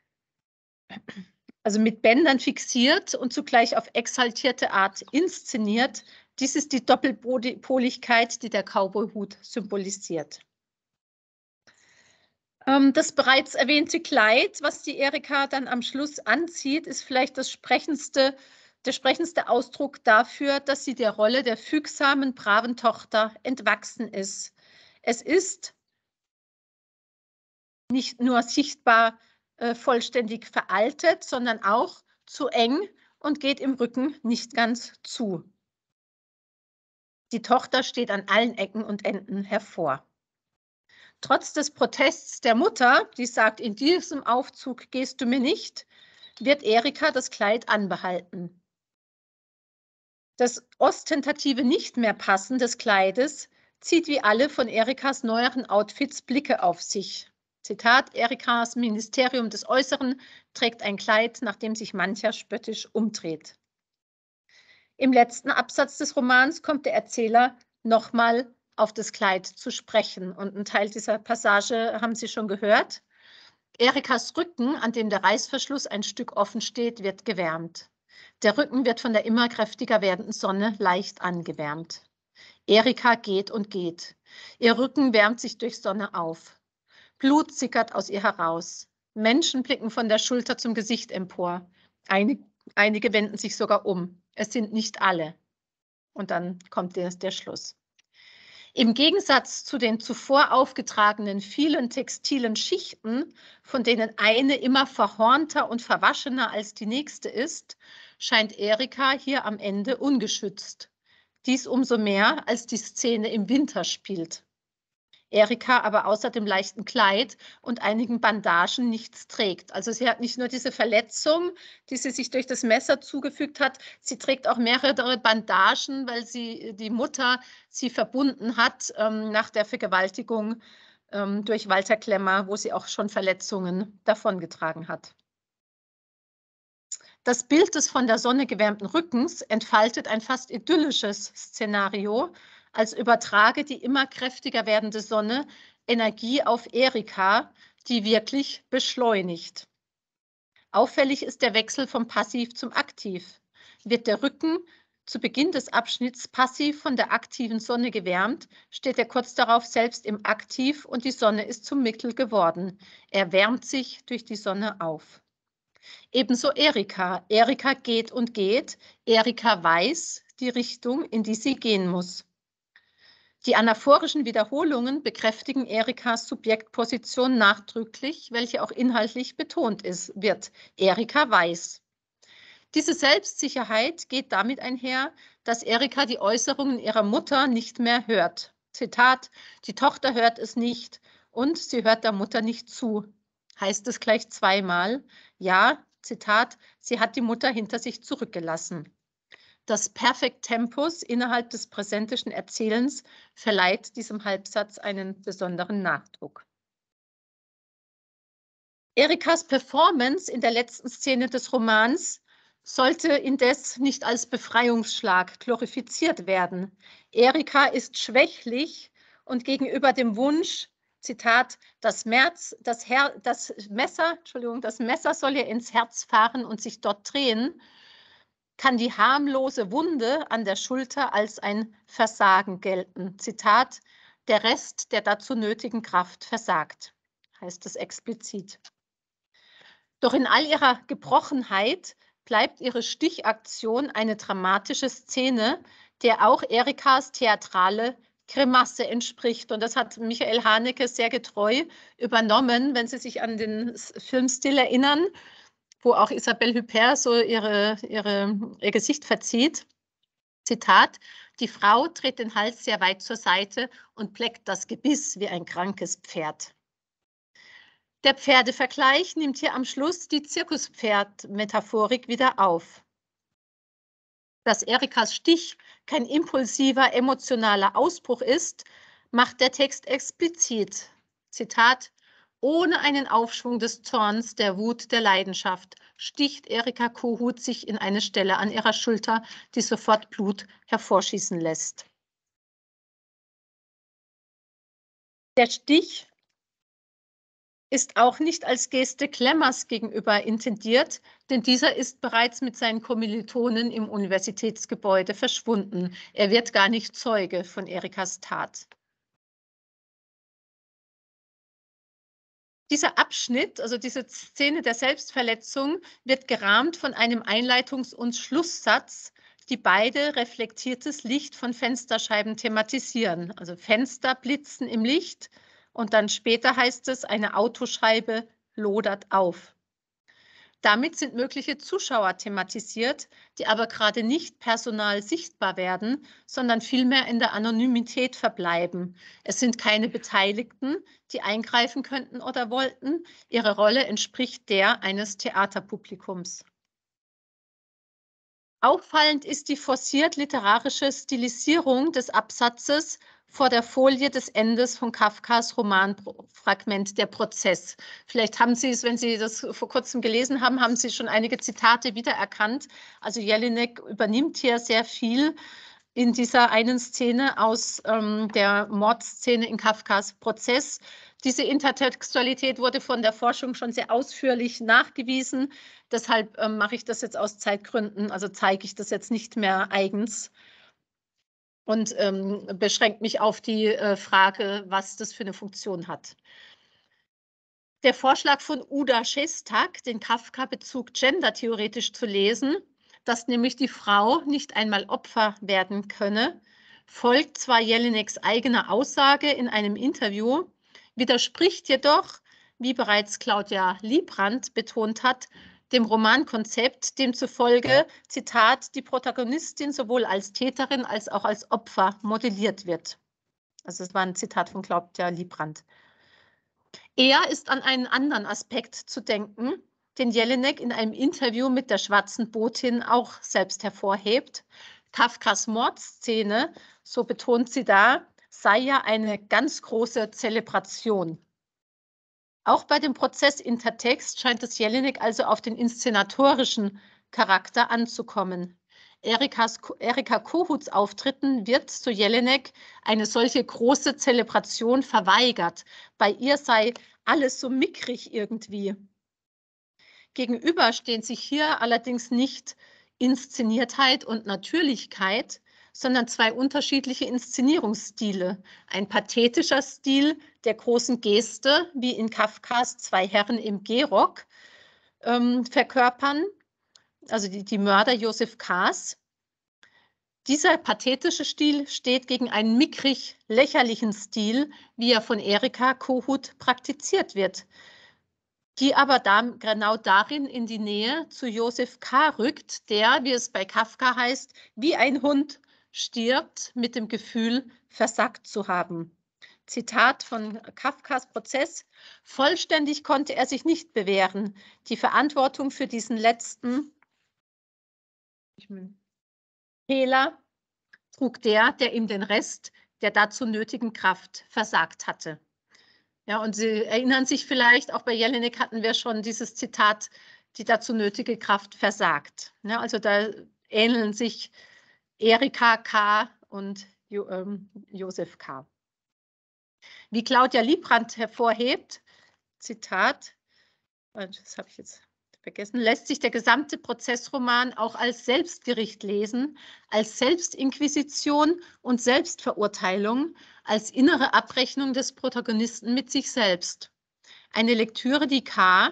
Speaker 2: Also mit Bändern fixiert und zugleich auf exaltierte Art inszeniert. Dies ist die Doppelpoligkeit, die der Cowboyhut symbolisiert. Das bereits erwähnte Kleid, was die Erika dann am Schluss anzieht, ist vielleicht der sprechendste Ausdruck dafür, dass sie der Rolle der fügsamen, braven Tochter entwachsen ist. Es ist nicht nur sichtbar vollständig veraltet, sondern auch zu eng und geht im Rücken nicht ganz zu. Die Tochter steht an allen Ecken und Enden hervor. Trotz des Protests der Mutter, die sagt, in diesem Aufzug gehst du mir nicht, wird Erika das Kleid anbehalten. Das ostentative Nicht-mehr-Passen des Kleides zieht wie alle von Erikas neueren Outfits Blicke auf sich. Zitat, Erikas Ministerium des Äußeren trägt ein Kleid, nach dem sich mancher spöttisch umdreht. Im letzten Absatz des Romans kommt der Erzähler nochmal auf das Kleid zu sprechen. Und ein Teil dieser Passage haben Sie schon gehört. Erikas Rücken, an dem der Reißverschluss ein Stück offen steht, wird gewärmt. Der Rücken wird von der immer kräftiger werdenden Sonne leicht angewärmt. Erika geht und geht. Ihr Rücken wärmt sich durch Sonne auf. Blut sickert aus ihr heraus. Menschen blicken von der Schulter zum Gesicht empor. Einige wenden sich sogar um. Es sind nicht alle. Und dann kommt der Schluss. Im Gegensatz zu den zuvor aufgetragenen vielen textilen Schichten, von denen eine immer verhornter und verwaschener als die nächste ist, scheint Erika hier am Ende ungeschützt. Dies umso mehr, als die Szene im Winter spielt. Erika aber außer dem leichten Kleid und einigen Bandagen nichts trägt. Also sie hat nicht nur diese Verletzung, die sie sich durch das Messer zugefügt hat, sie trägt auch mehrere Bandagen, weil die Mutter sie verbunden hat nach der Vergewaltigung durch Walter Klemmer, wo sie auch schon Verletzungen davongetragen hat. Das Bild des von der Sonne gewärmten Rückens entfaltet ein fast idyllisches Szenario, als übertrage die immer kräftiger werdende Sonne Energie auf Erika, die wirklich beschleunigt. Auffällig ist der Wechsel vom Passiv zum Aktiv. Wird der Rücken zu Beginn des Abschnitts passiv von der aktiven Sonne gewärmt, steht er kurz darauf selbst im Aktiv und die Sonne ist zum Mittel geworden. Er wärmt sich durch die Sonne auf. Ebenso Erika. Erika geht und geht. Erika weiß die Richtung, in die sie gehen muss. Die anaphorischen Wiederholungen bekräftigen Erikas Subjektposition nachdrücklich, welche auch inhaltlich betont wird. Erika weiß. Diese Selbstsicherheit geht damit einher, dass Erika die Äußerungen ihrer Mutter nicht mehr hört. Zitat, die Tochter hört es nicht und sie hört der Mutter nicht zu. Heißt es gleich zweimal. Ja, Zitat, sie hat die Mutter hinter sich zurückgelassen. Das Perfekt Tempus innerhalb des präsentischen Erzählens verleiht diesem Halbsatz einen besonderen Nachdruck. Erikas Performance in der letzten Szene des Romans sollte indes nicht als Befreiungsschlag glorifiziert werden. Erika ist schwächlich und gegenüber dem Wunsch, Zitat, das Messer soll ihr ins Herz fahren und sich dort drehen, kann die harmlose Wunde an der Schulter als ein Versagen gelten. Zitat, der Rest der dazu nötigen Kraft versagt, heißt es explizit. Doch in all ihrer Gebrochenheit bleibt ihre Stichaktion eine dramatische Szene, der auch Erikas theatrale Grimasse entspricht. Und das hat Michael Haneke sehr getreu übernommen, wenn Sie sich an den Filmstil erinnern, wo auch Isabelle Huppert so ihr Gesicht verzieht. Zitat: Die Frau dreht den Hals sehr weit zur Seite und bleckt das Gebiss wie ein krankes Pferd. Der Pferdevergleich nimmt hier am Schluss die Zirkuspferd-Metaphorik wieder auf. Dass Erikas Stich kein impulsiver, emotionaler Ausbruch ist, macht der Text explizit. Zitat: Ohne einen Aufschwung des Zorns, der Wut, der Leidenschaft sticht Erika Kohut sich in eine Stelle an ihrer Schulter, die sofort Blut hervorschießen lässt. Der Stich ist auch nicht als Geste Klemmers gegenüber intendiert, denn dieser ist bereits mit seinen Kommilitonen im Universitätsgebäude verschwunden. Er wird gar nicht Zeuge von Erikas Tat. Dieser Abschnitt, also diese Szene der Selbstverletzung, wird gerahmt von einem Einleitungs- und Schlusssatz, die beide reflektiertes Licht von Fensterscheiben thematisieren. Also Fenster blitzen im Licht. Und dann später heißt es, eine Autoscheibe lodert auf. Damit sind mögliche Zuschauer thematisiert, die aber gerade nicht personal sichtbar werden, sondern vielmehr in der Anonymität verbleiben. Es sind keine Beteiligten, die eingreifen könnten oder wollten. Ihre Rolle entspricht der eines Theaterpublikums. Auffallend ist die forciert literarische Stilisierung des Absatzes vor der Folie des Endes von Kafkas Romanfragment Der Prozess. Vielleicht haben Sie es, wenn Sie das vor kurzem gelesen haben, haben Sie schon einige Zitate wiedererkannt. Also Jelinek übernimmt hier sehr viel in dieser einen Szene aus der Mordszene in Kafkas Prozess. Diese Intertextualität wurde von der Forschung schon sehr ausführlich nachgewiesen. Deshalb mache ich das jetzt aus Zeitgründen, also zeige ich das jetzt nicht mehr eigens und beschränke mich auf die Frage, was das für eine Funktion hat. Der Vorschlag von Uda Szestak, den Kafka-Bezug gendertheoretisch zu lesen, dass nämlich die Frau nicht einmal Opfer werden könne, folgt zwar Jelineks eigener Aussage in einem Interview, widerspricht jedoch, wie bereits Claudia Liebrandt betont hat, dem Romankonzept, demzufolge, Zitat, die Protagonistin sowohl als Täterin als auch als Opfer modelliert wird. Also das war ein Zitat von Claudia Liebrandt. Eher ist an einen anderen Aspekt zu denken, den Jelinek in einem Interview mit der Schwarzen Botin auch selbst hervorhebt. Kafkas Mordszene, so betont sie da, sei ja eine ganz große Zelebration. Auch bei dem Prozess Intertext scheint es Jelinek also auf den inszenatorischen Charakter anzukommen. Erika Kohuts Auftritten wird, so Jelinek, eine solche große Zelebration verweigert. Bei ihr sei alles so mickrig irgendwie. Gegenüber stehen sich hier allerdings nicht Inszeniertheit und Natürlichkeit, sondern zwei unterschiedliche Inszenierungsstile. Ein pathetischer Stil der großen Geste, wie in Kafkas Zwei Herren im Gehrock verkörpern, also die Mörder Josef K.'s. Dieser pathetische Stil steht gegen einen mickrig lächerlichen Stil, wie er von Erika Kohut praktiziert wird, die aber genau darin in die Nähe zu Josef K. rückt, der, wie es bei Kafka heißt, wie ein Hund stirbt mit dem Gefühl, versagt zu haben. Zitat von Kafkas Prozess: Vollständig konnte er sich nicht bewähren. Die Verantwortung für diesen letzten Fehler trug der ihm den Rest der dazu nötigen Kraft versagt hatte. Ja, und Sie erinnern sich vielleicht, auch bei Jelinek hatten wir schon dieses Zitat, die dazu nötige Kraft versagt. Ja, also da ähneln sich Erika K. und Josef K. Wie Claudia Liebrandt hervorhebt, Zitat, das habe ich jetzt vergessen, lässt sich der gesamte Prozessroman auch als Selbstgericht lesen, als Selbstinquisition und Selbstverurteilung, als innere Abrechnung des Protagonisten mit sich selbst. Eine Lektüre, die K.,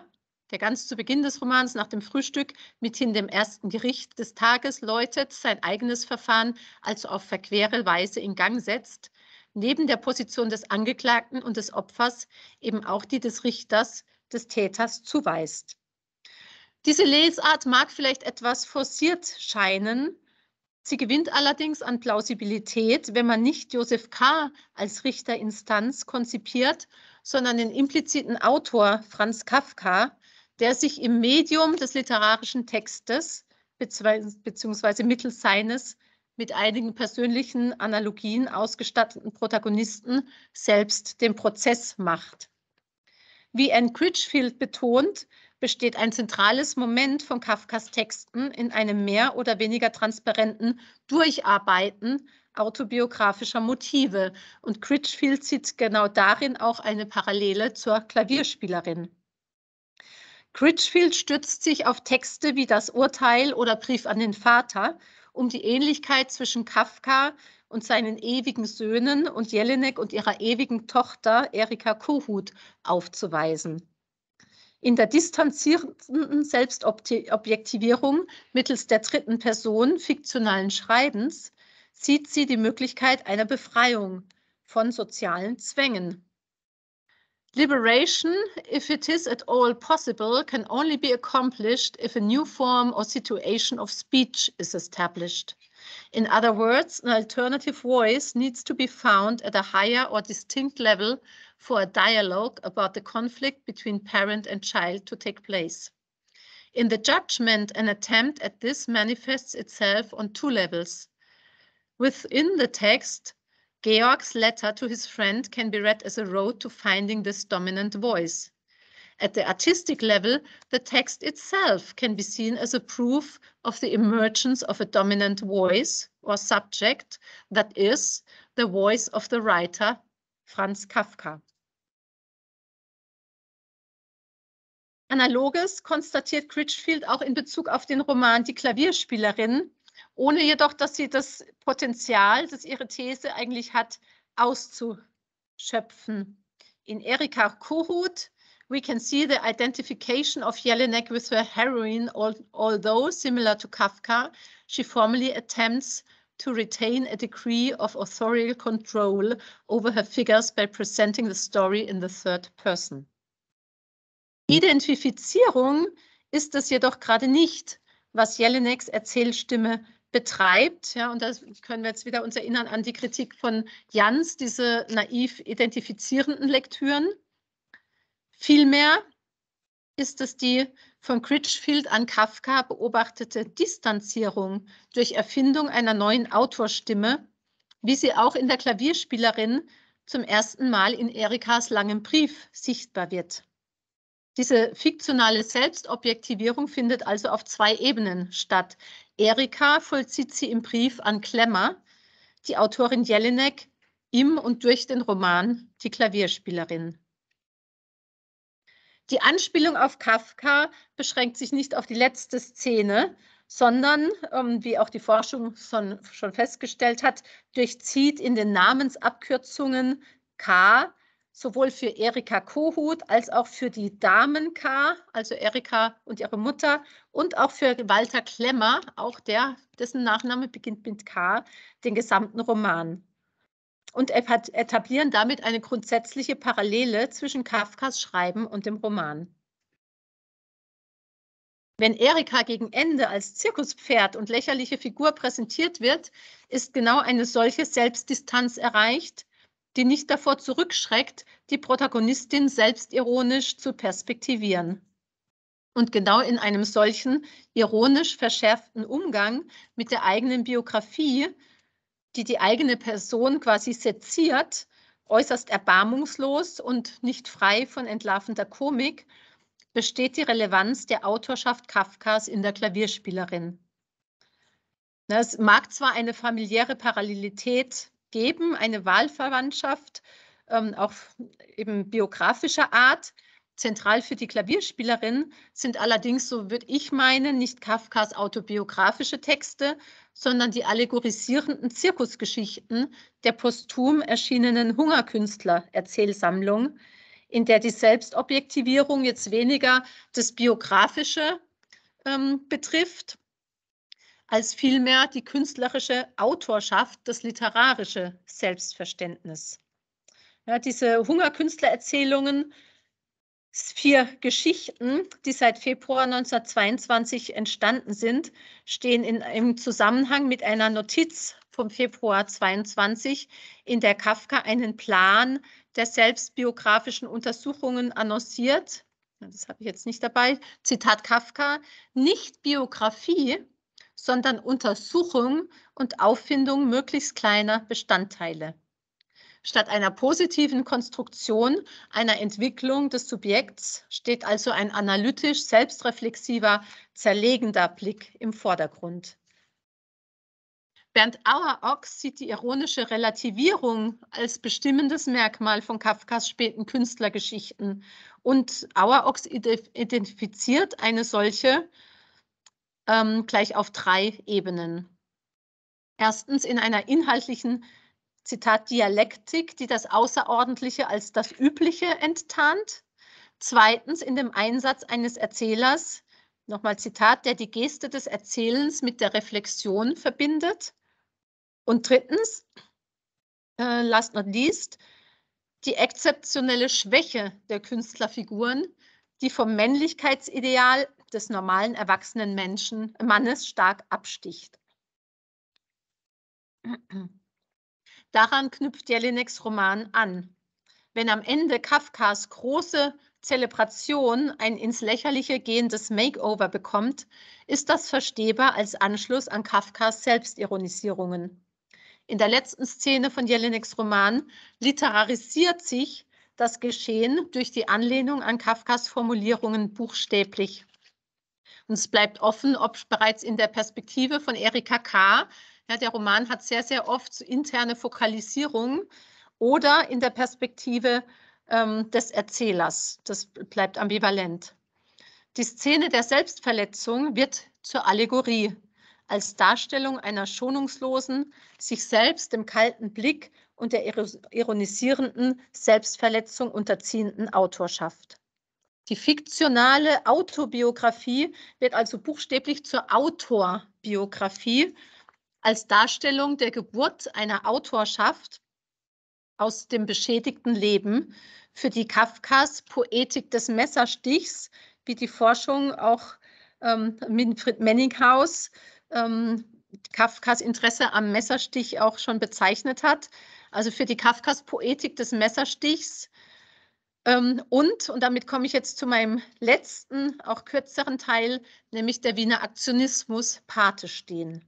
Speaker 2: der ganz zu Beginn des Romans nach dem Frühstück mithin dem ersten Gericht des Tages läutet, sein eigenes Verfahren also auf verquere Weise in Gang setzt, neben der Position des Angeklagten und des Opfers eben auch die des Richters, des Täters zuweist. Diese Lesart mag vielleicht etwas forciert scheinen. Sie gewinnt allerdings an Plausibilität, wenn man nicht Joseph K. als Richterinstanz konzipiert, sondern den impliziten Autor Franz Kafka, der sich im Medium des literarischen Textes beziehungsweise mittels seines mit einigen persönlichen Analogien ausgestatteten Protagonisten selbst den Prozess macht. Wie Anne Critchfield betont, besteht ein zentrales Moment von Kafkas Texten in einem mehr oder weniger transparenten Durcharbeiten autobiografischer Motive. Und Critchfield sieht genau darin auch eine Parallele zur Klavierspielerin. Critchfield stützt sich auf Texte wie Das Urteil oder Brief an den Vater, um die Ähnlichkeit zwischen Kafka und seinen ewigen Söhnen und Jelinek und ihrer ewigen Tochter Erika Kohut aufzuweisen. In der distanzierenden Selbstobjektivierung mittels der dritten Person fiktionalen Schreibens sieht sie die Möglichkeit einer Befreiung von sozialen Zwängen. Liberation, if it is at all possible, can only be accomplished if a new form or situation of speech is established. In other words, an alternative voice needs to be found at a higher or distinct level for a dialogue about the conflict between parent and child to take place. In the judgment, an attempt at this manifests itself on two levels. Within the text, Georg's letter to his friend can be read as a road to finding this dominant voice. At the artistic level, the text itself can be seen as a proof of the emergence of a dominant voice or subject, that is, the voice of the writer, Franz Kafka. Analoges konstatiert Critchfield auch in Bezug auf den Roman Die Klavierspielerin, ohne jedoch, dass sie das Potenzial, das ihre These eigentlich hat, auszuschöpfen. In Erika Kohut, we can see the identification of Jelinek with her heroine, although similar to Kafka, she formally attempts to retain a degree of authorial control over her figures by presenting the story in the third person. Identifizierung ist es jedoch gerade nicht, was Jelineks Erzählstimme betreibt. Ja, und da können wir jetzt wieder uns erinnern an die Kritik von Jans, diese naiv identifizierenden Lektüren. Vielmehr ist es die von Critchfield an Kafka beobachtete Distanzierung durch Erfindung einer neuen Autorstimme, wie sie auch in der Klavierspielerin zum ersten Mal in Erikas langem Brief sichtbar wird. Diese fiktionale Selbstobjektivierung findet also auf zwei Ebenen statt. Erika vollzieht sie im Brief an Klemmer, die Autorin Jelinek im und durch den Roman Die Klavierspielerin. Die Anspielung auf Kafka beschränkt sich nicht auf die letzte Szene, sondern, wie auch die Forschung schon festgestellt hat, durchzieht in den Namensabkürzungen K sowohl für Erika Kohut als auch für die Damen K, also Erika und ihre Mutter, und auch für Walter Klemmer, auch dessen Nachname beginnt mit K, den gesamten Roman. Und etablieren damit eine grundsätzliche Parallele zwischen Kafkas Schreiben und dem Roman. Wenn Erika gegen Ende als Zirkuspferd und lächerliche Figur präsentiert wird, ist genau eine solche Selbstdistanz erreicht, die nicht davor zurückschreckt, die Protagonistin selbstironisch zu perspektivieren. Und genau in einem solchen ironisch verschärften Umgang mit der eigenen Biografie, die die eigene Person quasi seziert, äußerst erbarmungslos und nicht frei von entlarvender Komik, besteht die Relevanz der Autorschaft Kafkas in der Klavierspielerin. Es mag zwar eine familiäre Parallelität geben, eine Wahlverwandtschaft, auch eben biografischer Art. Zentral für die Klavierspielerin sind allerdings, so würde ich meinen, nicht Kafkas autobiografische Texte, sondern die allegorisierenden Zirkusgeschichten der posthum erschienenen Hungerkünstler-Erzählsammlung, in der die Selbstobjektivierung jetzt weniger das Biografische betrifft, als vielmehr die künstlerische Autorschaft, das literarische Selbstverständnis. Ja, diese Hungerkünstlererzählungen, 4 Geschichten, die seit Februar 1922 entstanden sind, stehen im Zusammenhang mit einer Notiz vom Februar 22, in der Kafka einen Plan der selbstbiografischen Untersuchungen annonciert. Das habe ich jetzt nicht dabei. Zitat Kafka: Nicht Biografie, sondern Untersuchung und Auffindung möglichst kleiner Bestandteile. Statt einer positiven Konstruktion einer Entwicklung des Subjekts steht also ein analytisch selbstreflexiver, zerlegender Blick im Vordergrund. Bernd Auer-Ochs sieht die ironische Relativierung als bestimmendes Merkmal von Kafkas späten Künstlergeschichten, und Auer-Ochs identifiziert eine solche gleich auf 3 Ebenen. Erstens in einer inhaltlichen, Zitat, Dialektik, die das Außerordentliche als das Übliche enttarnt. Zweitens in dem Einsatz eines Erzählers, nochmal Zitat, der die Geste des Erzählens mit der Reflexion verbindet. Und drittens, last not least, die exzeptionelle Schwäche der Künstlerfiguren, die vom Männlichkeitsideal des normalen erwachsenen Mannes stark absticht. Daran knüpft Jelineks Roman an. Wenn am Ende Kafkas große Zelebration ein ins Lächerliche gehendes Makeover bekommt, ist das verstehbar als Anschluss an Kafkas Selbstironisierungen. In der letzten Szene von Jelineks Roman literarisiert sich das Geschehen durch die Anlehnung an Kafkas Formulierungen buchstäblich. Und es bleibt offen, ob bereits in der Perspektive von Erika K., ja, der Roman hat sehr, sehr oft so interne Fokalisierung, oder in der Perspektive des Erzählers. Das bleibt ambivalent. Die Szene der Selbstverletzung wird zur Allegorie, als Darstellung einer schonungslosen, sich selbst dem kalten Blick und der ironisierenden Selbstverletzung unterziehenden Autorschaft. Die fiktionale Autobiografie wird also buchstäblich zur Autorbiografie, als Darstellung der Geburt einer Autorschaft aus dem beschädigten Leben, für die Kafkas Poetik des Messerstichs, wie die Forschung auch Winfried Menninghaus Kafkas Interesse am Messerstich auch schon bezeichnet hat, also für die Kafkas Poetik des Messerstichs und damit komme ich jetzt zu meinem letzten, auch kürzeren Teil, nämlich der Wiener Aktionismus Pate stehen.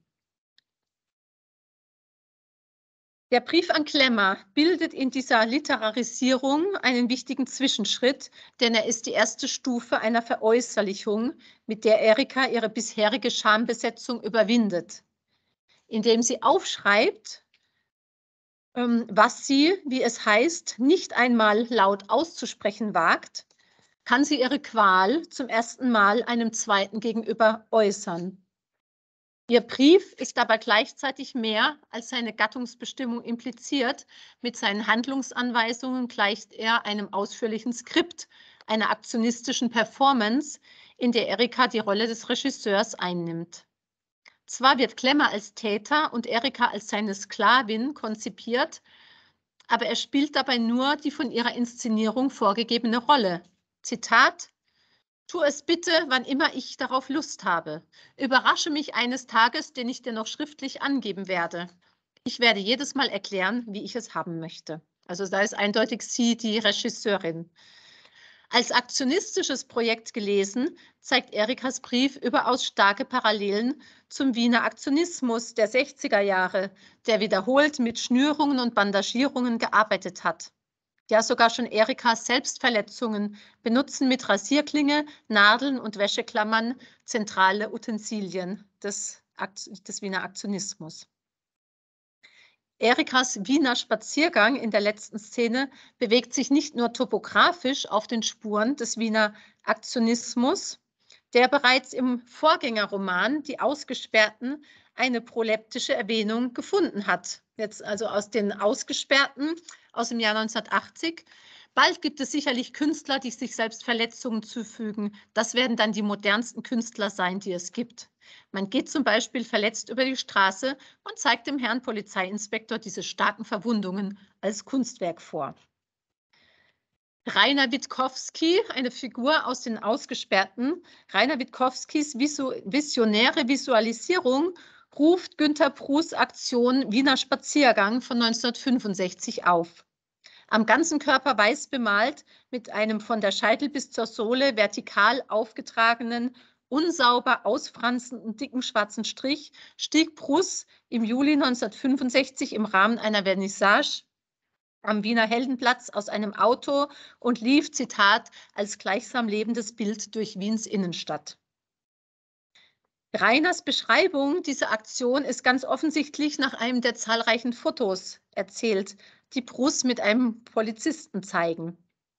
Speaker 2: Der Brief an Klemmer bildet in dieser Literarisierung einen wichtigen Zwischenschritt, denn er ist die erste Stufe einer Veräußerlichung, mit der Erika ihre bisherige Schambesetzung überwindet. Indem sie aufschreibt, was sie, wie es heißt, nicht einmal laut auszusprechen wagt, kann sie ihre Qual zum ersten Mal einem Zweiten gegenüber äußern. Ihr Brief ist dabei gleichzeitig mehr, als seine Gattungsbestimmung impliziert. Mit seinen Handlungsanweisungen gleicht er einem ausführlichen Skript, einer aktionistischen Performance, in der Erika die Rolle des Regisseurs einnimmt. Zwar wird Klemmer als Täter und Erika als seine Sklavin konzipiert, aber er spielt dabei nur die von ihrer Inszenierung vorgegebene Rolle. Zitat: Tu es bitte, wann immer ich darauf Lust habe. Überrasche mich eines Tages, den ich dir noch schriftlich angeben werde. Ich werde jedes Mal erklären, wie ich es haben möchte. Also da ist eindeutig sie die Regisseurin. Als aktionistisches Projekt gelesen, zeigt Erikas Brief überaus starke Parallelen zum Wiener Aktionismus der 60er Jahre, der wiederholt mit Schnürungen und Bandagierungen gearbeitet hat. Ja, sogar schon Erikas Selbstverletzungen benutzen mit Rasierklinge, Nadeln und Wäscheklammern zentrale Utensilien des Wiener Aktionismus. Erikas Wiener Spaziergang in der letzten Szene bewegt sich nicht nur topografisch auf den Spuren des Wiener Aktionismus, der bereits im Vorgängerroman Die Ausgesperrten eine proleptische Erwähnung gefunden hat. Jetzt also aus den Ausgesperrten aus dem Jahr 1980 Bald gibt es sicherlich Künstler, die sich selbst Verletzungen zufügen. Das werden dann die modernsten Künstler sein, die es gibt. Man geht zum Beispiel verletzt über die Straße und zeigt dem Herrn Polizeiinspektor diese starken Verwundungen als Kunstwerk vor. Rainer Witkowski, eine Figur aus den Ausgesperrten. Rainer Witkowskis visionäre Visualisierung ruft Günter Prus Aktion Wiener Spaziergang von 1965 auf. Am ganzen Körper weiß bemalt, mit einem von der Scheitel bis zur Sohle vertikal aufgetragenen, unsauber ausfranzenden, dicken schwarzen Strich, stieg Prus im Juli 1965 im Rahmen einer Vernissage am Wiener Heldenplatz aus einem Auto und lief, Zitat, als gleichsam lebendes Bild durch Wiens Innenstadt. Rainers Beschreibung dieser Aktion ist ganz offensichtlich nach einem der zahlreichen Fotos erzählt, die Prus mit einem Polizisten zeigen.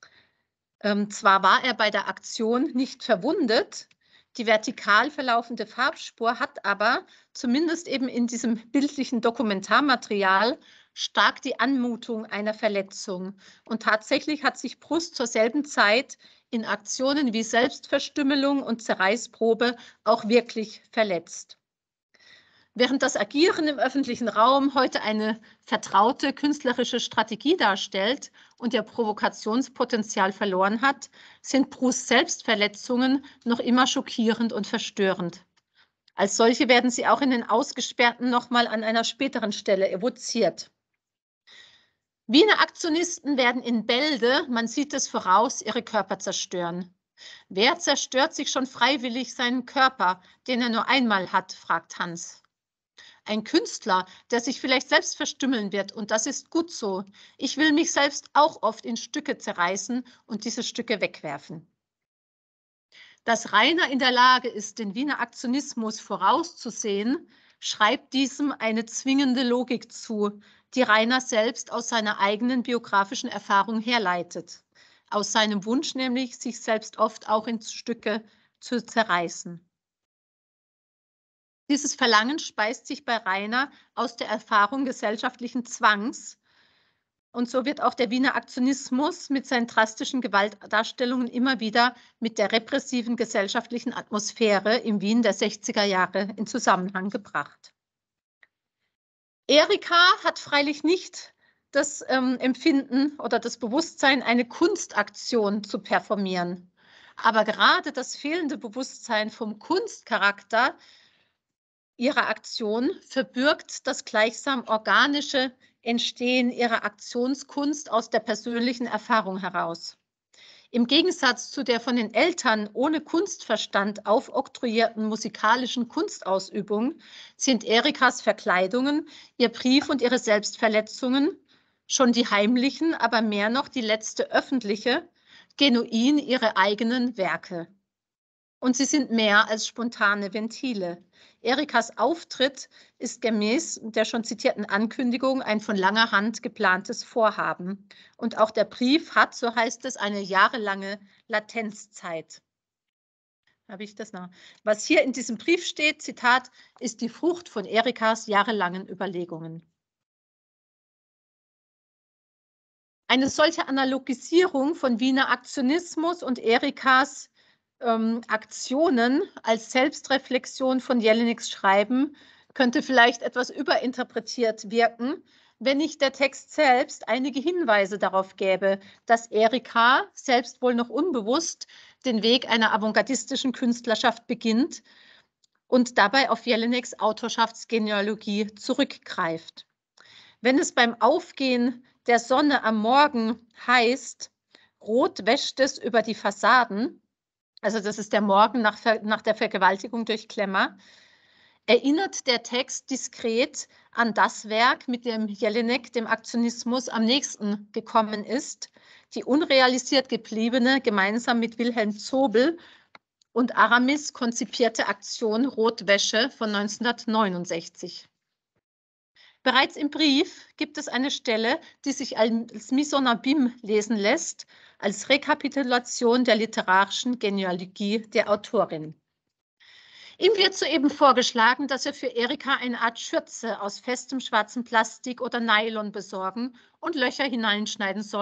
Speaker 2: Zwar war er bei der Aktion nicht verwundet, die vertikal verlaufende Farbspur hat aber zumindest eben in diesem bildlichen Dokumentarmaterial stark die Anmutung einer Verletzung. Und tatsächlich hat sich Prus zur selben Zeit in Aktionen wie Selbstverstümmelung und Zerreißprobe auch wirklich verletzt. Während das Agieren im öffentlichen Raum heute eine vertraute künstlerische Strategie darstellt und ihr Provokationspotenzial verloren hat, sind Prus Selbstverletzungen noch immer schockierend und verstörend. Als solche werden sie auch in den Ausgesperrten nochmal an einer späteren Stelle evoziert. Wiener Aktionisten werden in Bälde, man sieht es voraus, ihre Körper zerstören. Wer zerstört sich schon freiwillig seinen Körper, den er nur einmal hat, fragt Hans. Ein Künstler, der sich vielleicht selbst verstümmeln wird, und das ist gut so. Ich will mich selbst auch oft in Stücke zerreißen und diese Stücke wegwerfen. Dass Rainer in der Lage ist, den Wiener Aktionismus vorauszusehen, schreibt diesem eine zwingende Logik zu, die Rainer selbst aus seiner eigenen biografischen Erfahrung herleitet. Aus seinem Wunsch nämlich, sich selbst oft auch in Stücke zu zerreißen. Dieses Verlangen speist sich bei Rainer aus der Erfahrung gesellschaftlichen Zwangs. Und so wird auch der Wiener Aktionismus mit seinen drastischen Gewaltdarstellungen immer wieder mit der repressiven gesellschaftlichen Atmosphäre im Wien der 60er Jahre in Zusammenhang gebracht. Erika hat freilich nicht das Empfinden oder das Bewusstsein, eine Kunstaktion zu performieren. Aber gerade das fehlende Bewusstsein vom Kunstcharakter ihrer Aktion verbirgt das gleichsam organische Entstehen ihrer Aktionskunst aus der persönlichen Erfahrung heraus. Im Gegensatz zu der von den Eltern ohne Kunstverstand aufoktroyierten musikalischen Kunstausübung sind Erikas Verkleidungen, ihr Brief und ihre Selbstverletzungen, schon die heimlichen, aber mehr noch die letzte öffentliche, genuin ihre eigenen Werke. Und sie sind mehr als spontane Ventile. Erikas Auftritt ist gemäß der schon zitierten Ankündigung ein von langer Hand geplantes Vorhaben. Und auch der Brief hat, so heißt es, eine jahrelange Latenzzeit. Habe ich das noch? Was hier in diesem Brief steht, Zitat, ist die Frucht von Erikas jahrelangen Überlegungen. Eine solche Analogisierung von Wiener Aktionismus und Erikas Aktionen als Selbstreflexion von Jelineks Schreiben könnte vielleicht etwas überinterpretiert wirken, wenn nicht der Text selbst einige Hinweise darauf gäbe, dass Erika, selbst wohl noch unbewusst, den Weg einer avantgardistischen Künstlerschaft beginnt und dabei auf Jelineks Autorschaftsgenealogie zurückgreift. Wenn es beim Aufgehen der Sonne am Morgen heißt, rot wäscht es über die Fassaden, also das ist der Morgen nach der Vergewaltigung durch Klemmer, erinnert der Text diskret an das Werk, mit dem Jelinek dem Aktionismus am nächsten gekommen ist, die unrealisiert gebliebene, gemeinsam mit Wilhelm Zobel und Aramis konzipierte Aktion Rotwäsche von 1969. Bereits im Brief gibt es eine Stelle, die sich als mise en abîme lesen lässt, als Rekapitulation der literarischen Genealogie der Autorin. Ihm wird soeben vorgeschlagen, dass er für Erika eine Art Schürze aus festem schwarzem Plastik oder Nylon besorgen und Löcher hineinschneiden soll,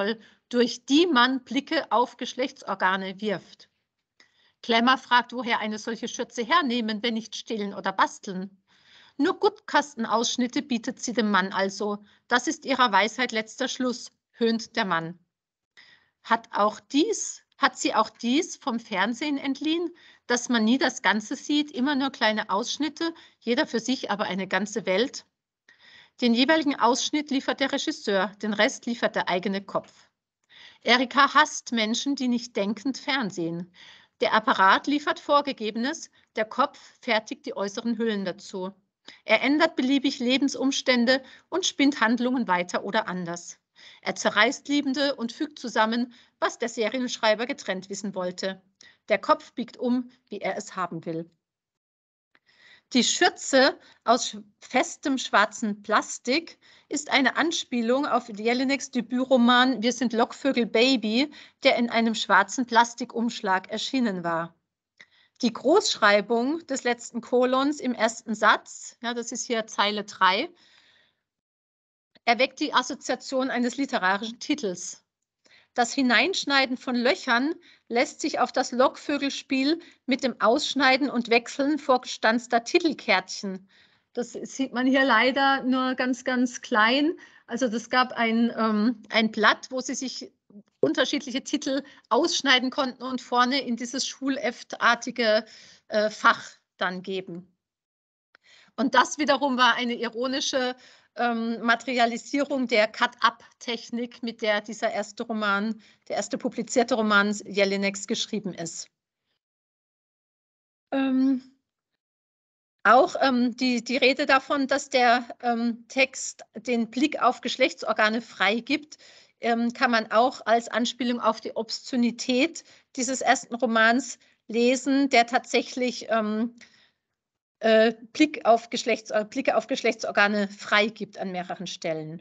Speaker 2: durch die man Blicke auf Geschlechtsorgane wirft. Klemmer fragt, woher eine solche Schürze hernehmen, wenn nicht stillen oder basteln. Nur Guttkastenausschnitte bietet sie dem Mann also. Das ist ihrer Weisheit letzter Schluss, höhnt der Mann. Hat sie auch dies vom Fernsehen entliehen, dass man nie das Ganze sieht, immer nur kleine Ausschnitte, jeder für sich, aber eine ganze Welt? Den jeweiligen Ausschnitt liefert der Regisseur, den Rest liefert der eigene Kopf. Erika hasst Menschen, die nicht denkend fernsehen. Der Apparat liefert Vorgegebenes, der Kopf fertigt die äußeren Hüllen dazu. Er ändert beliebig Lebensumstände und spinnt Handlungen weiter oder anders. Er zerreißt Liebende und fügt zusammen, was der Serienschreiber getrennt wissen wollte. Der Kopf biegt um, wie er es haben will. Die Schürze aus festem schwarzen Plastik ist eine Anspielung auf Jelineks Debütroman Wir sind Lockvögel Baby, der in einem schwarzen Plastikumschlag erschienen war. Die Großschreibung des letzten Kolons im ersten Satz, ja, das ist hier Zeile 3, erweckt die Assoziation eines literarischen Titels. Das Hineinschneiden von Löchern lässt sich auf das Lockvögelspiel mit dem Ausschneiden und Wechseln vorgestanzter Titelkärtchen. Das sieht man hier leider nur ganz, ganz klein. Also das gab ein Blatt, wo sie sich unterschiedliche Titel ausschneiden konnten und vorne in dieses Schulheftartige Fach dann geben. Und das wiederum war eine ironische Materialisierung der Cut-Up-Technik, mit der dieser erste Roman, der erste publizierte Roman Jelineks geschrieben ist. Auch die Rede davon, dass der Text den Blick auf Geschlechtsorgane freigibt, kann man auch als Anspielung auf die Obszönität dieses ersten Romans lesen, der tatsächlich Blicke auf Geschlechtsorgane freigibt an mehreren Stellen.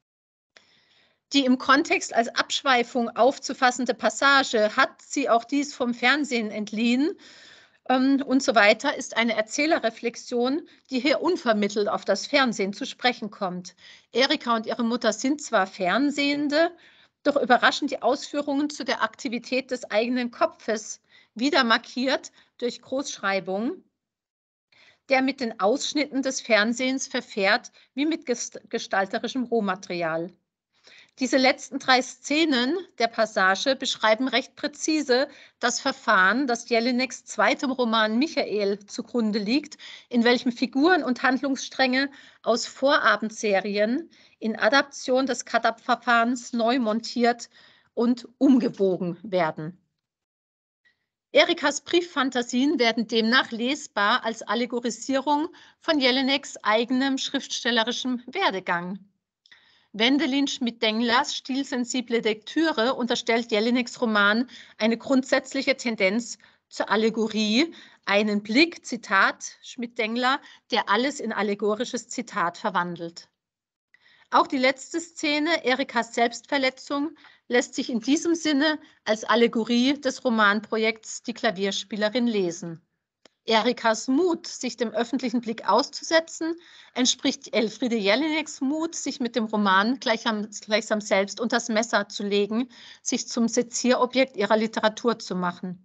Speaker 2: Die im Kontext als Abschweifung aufzufassende Passage, hat sie auch dies vom Fernsehen entliehen und so weiter, ist eine Erzählerreflexion, die hier unvermittelt auf das Fernsehen zu sprechen kommt. Erika und ihre Mutter sind zwar Fernsehende, doch überraschen die Ausführungen zu der Aktivität des eigenen Kopfes, wieder markiert durch Großschreibung, der mit den Ausschnitten des Fernsehens verfährt, wie mit gestalterischem Rohmaterial. Diese letzten 3 Szenen der Passage beschreiben recht präzise das Verfahren, das Jelineks zweitem Roman Michael zugrunde liegt, in welchem Figuren und Handlungsstränge aus Vorabendserien in Adaption des Cut-Up-Verfahrens neu montiert und umgebogen werden. Erikas Brieffantasien werden demnach lesbar als Allegorisierung von Jelineks eigenem schriftstellerischem Werdegang. Wendelin Schmidt-Denglers stilsensible Lektüre unterstellt Jelineks Roman eine grundsätzliche Tendenz zur Allegorie, einen Blick, Zitat Schmidt-Dengler, der alles in allegorisches Zitat verwandelt. Auch die letzte Szene, Erikas Selbstverletzung, lässt sich in diesem Sinne als Allegorie des Romanprojekts Die Klavierspielerin lesen. Erikas Mut, sich dem öffentlichen Blick auszusetzen, entspricht Elfriede Jelineks Mut, sich mit dem Roman gleichsam selbst unter das Messer zu legen, sich zum Sezierobjekt ihrer Literatur zu machen.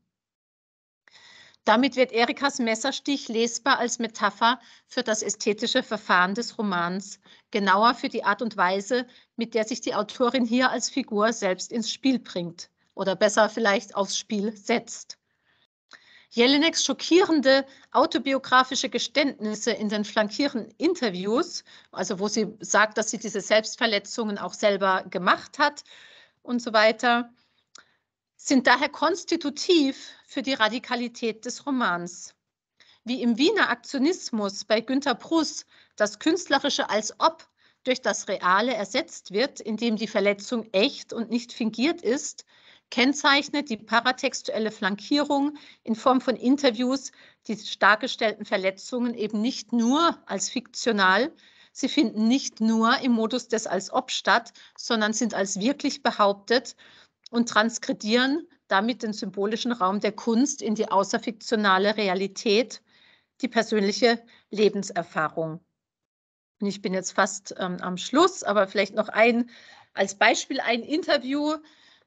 Speaker 2: Damit wird Erikas Messerstich lesbar als Metapher für das ästhetische Verfahren des Romans, genauer für die Art und Weise, mit der sich die Autorin hier als Figur selbst ins Spiel bringt oder besser vielleicht aufs Spiel setzt. Jelineks schockierende autobiografische Geständnisse in den flankierenden Interviews, also wo sie sagt, dass sie diese Selbstverletzungen auch selber gemacht hat und so weiter, sind daher konstitutiv für die Radikalität des Romans. Wie im Wiener Aktionismus bei Günter Bruss das Künstlerische als ob durch das Reale ersetzt wird, indem die Verletzung echt und nicht fingiert ist, kennzeichnet die paratextuelle Flankierung in Form von Interviews die dargestellten Verletzungen eben nicht nur als fiktional, sie finden nicht nur im Modus des als ob statt, sondern sind als wirklich behauptet und transkredieren damit den symbolischen Raum der Kunst in die außerfiktionale Realität, die persönliche Lebenserfahrung. Und ich bin jetzt fast am Schluss, aber vielleicht noch als Beispiel ein Interview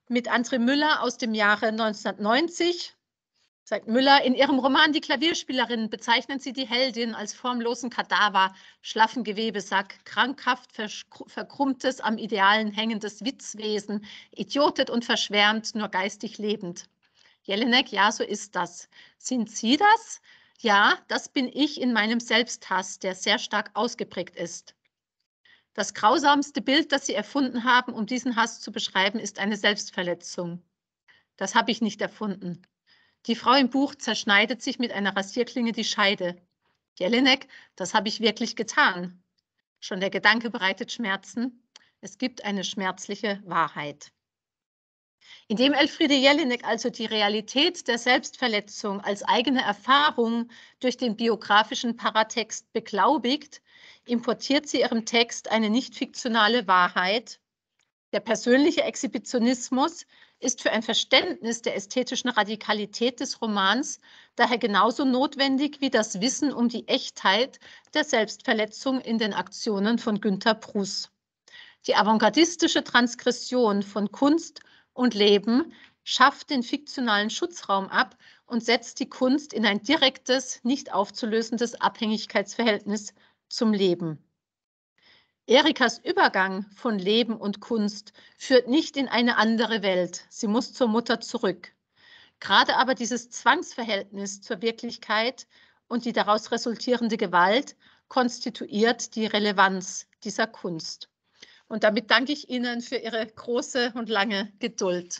Speaker 2: mit André Müller aus dem Jahre 1990. Sagt Müller, in ihrem Roman Die Klavierspielerin bezeichnen sie die Heldin als formlosen Kadaver, schlaffen Gewebesack, krankhaft verkrummtes, am Idealen hängendes Witzwesen, idiotet und verschwärmt, nur geistig lebend. Jelinek, ja, so ist das. Sind Sie das? Ja, das bin ich in meinem Selbsthass, der sehr stark ausgeprägt ist. Das grausamste Bild, das Sie erfunden haben, um diesen Hass zu beschreiben, ist eine Selbstverletzung. Das habe ich nicht erfunden. Die Frau im Buch zerschneidet sich mit einer Rasierklinge die Scheide. Jelinek, das habe ich wirklich getan. Schon der Gedanke bereitet Schmerzen. Es gibt eine schmerzliche Wahrheit. Indem Elfriede Jelinek also die Realität der Selbstverletzung als eigene Erfahrung durch den biografischen Paratext beglaubigt, importiert sie ihrem Text eine nicht fiktionale Wahrheit. Der persönliche Exhibitionismus ist für ein Verständnis der ästhetischen Radikalität des Romans daher genauso notwendig wie das Wissen um die Echtheit der Selbstverletzung in den Aktionen von Günter Bruss. Die avantgardistische Transgression von Kunst und Leben schafft den fiktionalen Schutzraum ab und setzt die Kunst in ein direktes, nicht aufzulösendes Abhängigkeitsverhältnis zum Leben. Erikas Übergang von Leben und Kunst führt nicht in eine andere Welt. Sie muss zur Mutter zurück. Gerade aber dieses Zwangsverhältnis zur Wirklichkeit und die daraus resultierende Gewalt konstituiert die Relevanz dieser Kunst. Und damit danke ich Ihnen für Ihre große und lange Geduld.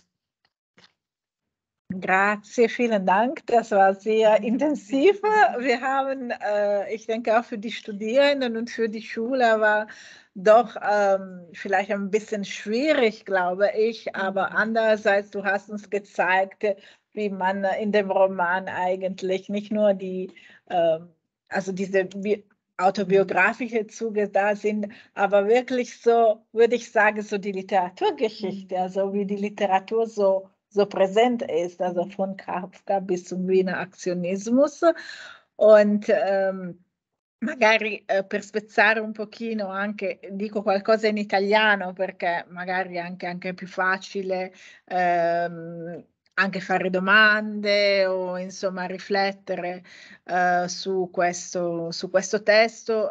Speaker 1: Grazie, vielen Dank. Das war sehr intensiv. Wir haben, ich denke auch für die Studierenden und für die Schule war doch vielleicht ein bisschen schwierig, glaube ich. Aber andererseits, du hast uns gezeigt, wie man in dem Roman eigentlich nicht nur die, also diese autobiografische Züge da sind, aber wirklich so, würde ich sagen, so die Literaturgeschichte, also wie die Literatur so präsent ist, also von Kafka bis zum Wiener Aktionismus. Und magari per spezzare un pochino anche, dico qualcosa in italiano perché magari anche più facile anche fare domande o insomma riflettere su questo testo.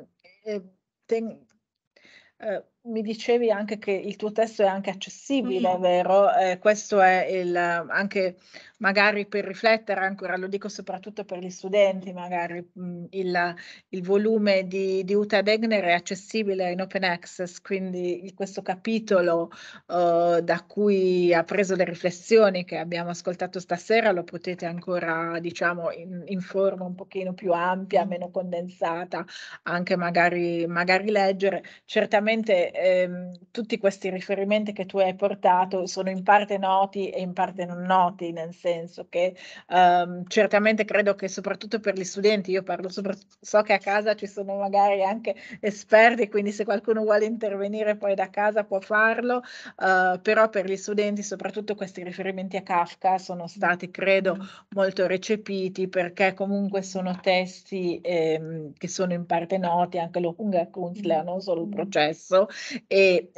Speaker 1: Mi dicevi anche che il tuo testo è anche accessibile, vero? Questo è anche magari per riflettere ancora, lo dico soprattutto per gli studenti, magari il volume di Uta Degner è accessibile in open access, quindi questo capitolo da cui ha preso le riflessioni che abbiamo ascoltato stasera lo potete ancora, diciamo, in forma un pochino più ampia, meno condensata, anche magari leggere. Certamente tutti questi riferimenti che tu hai portato sono in parte noti e in parte non noti, nel senso che certamente credo che soprattutto per gli studenti, io parlo so che a casa ci sono magari anche esperti, quindi se qualcuno vuole intervenire poi da casa può farlo, però per gli studenti soprattutto questi riferimenti a Kafka sono stati, credo, molto recepiti perché comunque sono testi che sono in parte noti, anche lo Hungerkünstler, non solo il processo, e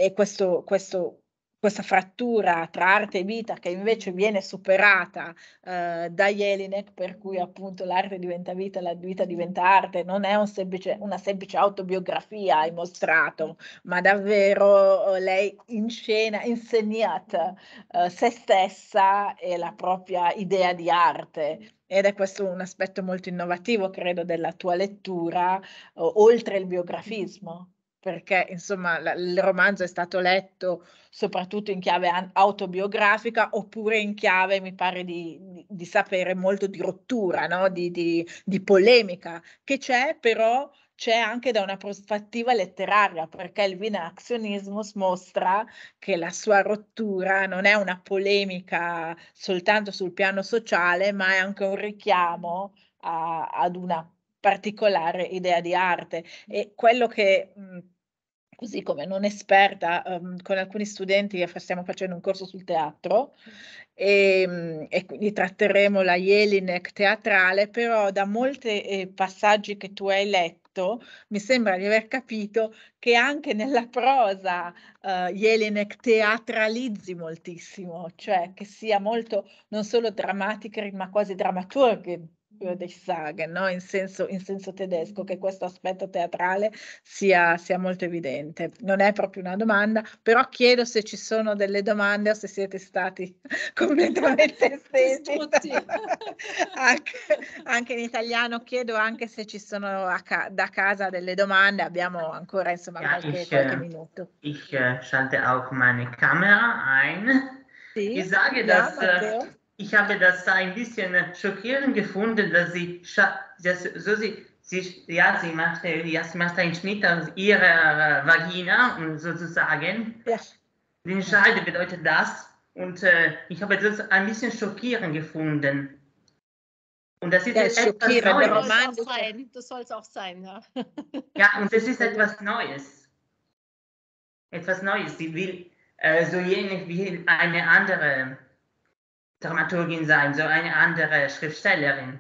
Speaker 1: questa frattura tra arte e vita che invece viene superata da Jelinek, per cui appunto l'arte diventa vita, la vita diventa arte, non è una semplice autobiografia, hai mostrato, ma davvero lei insegna se stessa e la propria idea di arte. Ed è questo un aspetto molto innovativo, credo, della tua lettura, oltre il biografismo, perché insomma il romanzo è stato letto soprattutto in chiave autobiografica oppure in chiave, mi pare di sapere, molto di rottura, no? di polemica, che c'è, però c'è anche da una prospettiva letteraria, perché il Wiener Aktionismus mostra che la sua rottura non è una polemica soltanto sul piano sociale, ma è anche un richiamo ad una particolare idea di arte. E quello che così come non esperta, con alcuni studenti stiamo facendo un corso sul teatro e quindi tratteremo la Jelinek teatrale, però da molti passaggi che tu hai letto capito, mi sembra di aver capito, che anche nella prosa Jelinek teatralizzi moltissimo, cioè che sia molto non solo drammatica, ma quasi drammaturghe, würde ich sagen, no? In senso tedesco, che questo aspetto teatrale sia molto evidente. Non è proprio una domanda, però chiedo se ci sono delle domande o se siete stati completamente estesi. Anche in italiano chiedo anche se ci sono da casa delle domande, abbiamo ancora insomma qualche minuto.
Speaker 3: Ich schalte auch meine Kamera ein.
Speaker 1: Sì?
Speaker 3: Ich sage,
Speaker 1: Ja,
Speaker 3: dass ich habe das ein bisschen schockierend gefunden, dass sie macht einen Schnitt aus ihrer Vagina, sozusagen.
Speaker 1: Ja.
Speaker 3: Den Scheide bedeutet das. Und ich habe das ein bisschen schockierend gefunden. Und das ist etwas Neues.
Speaker 2: Das soll es auch sein, ja.
Speaker 3: Ja, und das ist etwas Neues. Etwas Neues. Sie will so ähnlich wie eine andere Dramaturgin sein, so eine andere Schriftstellerin.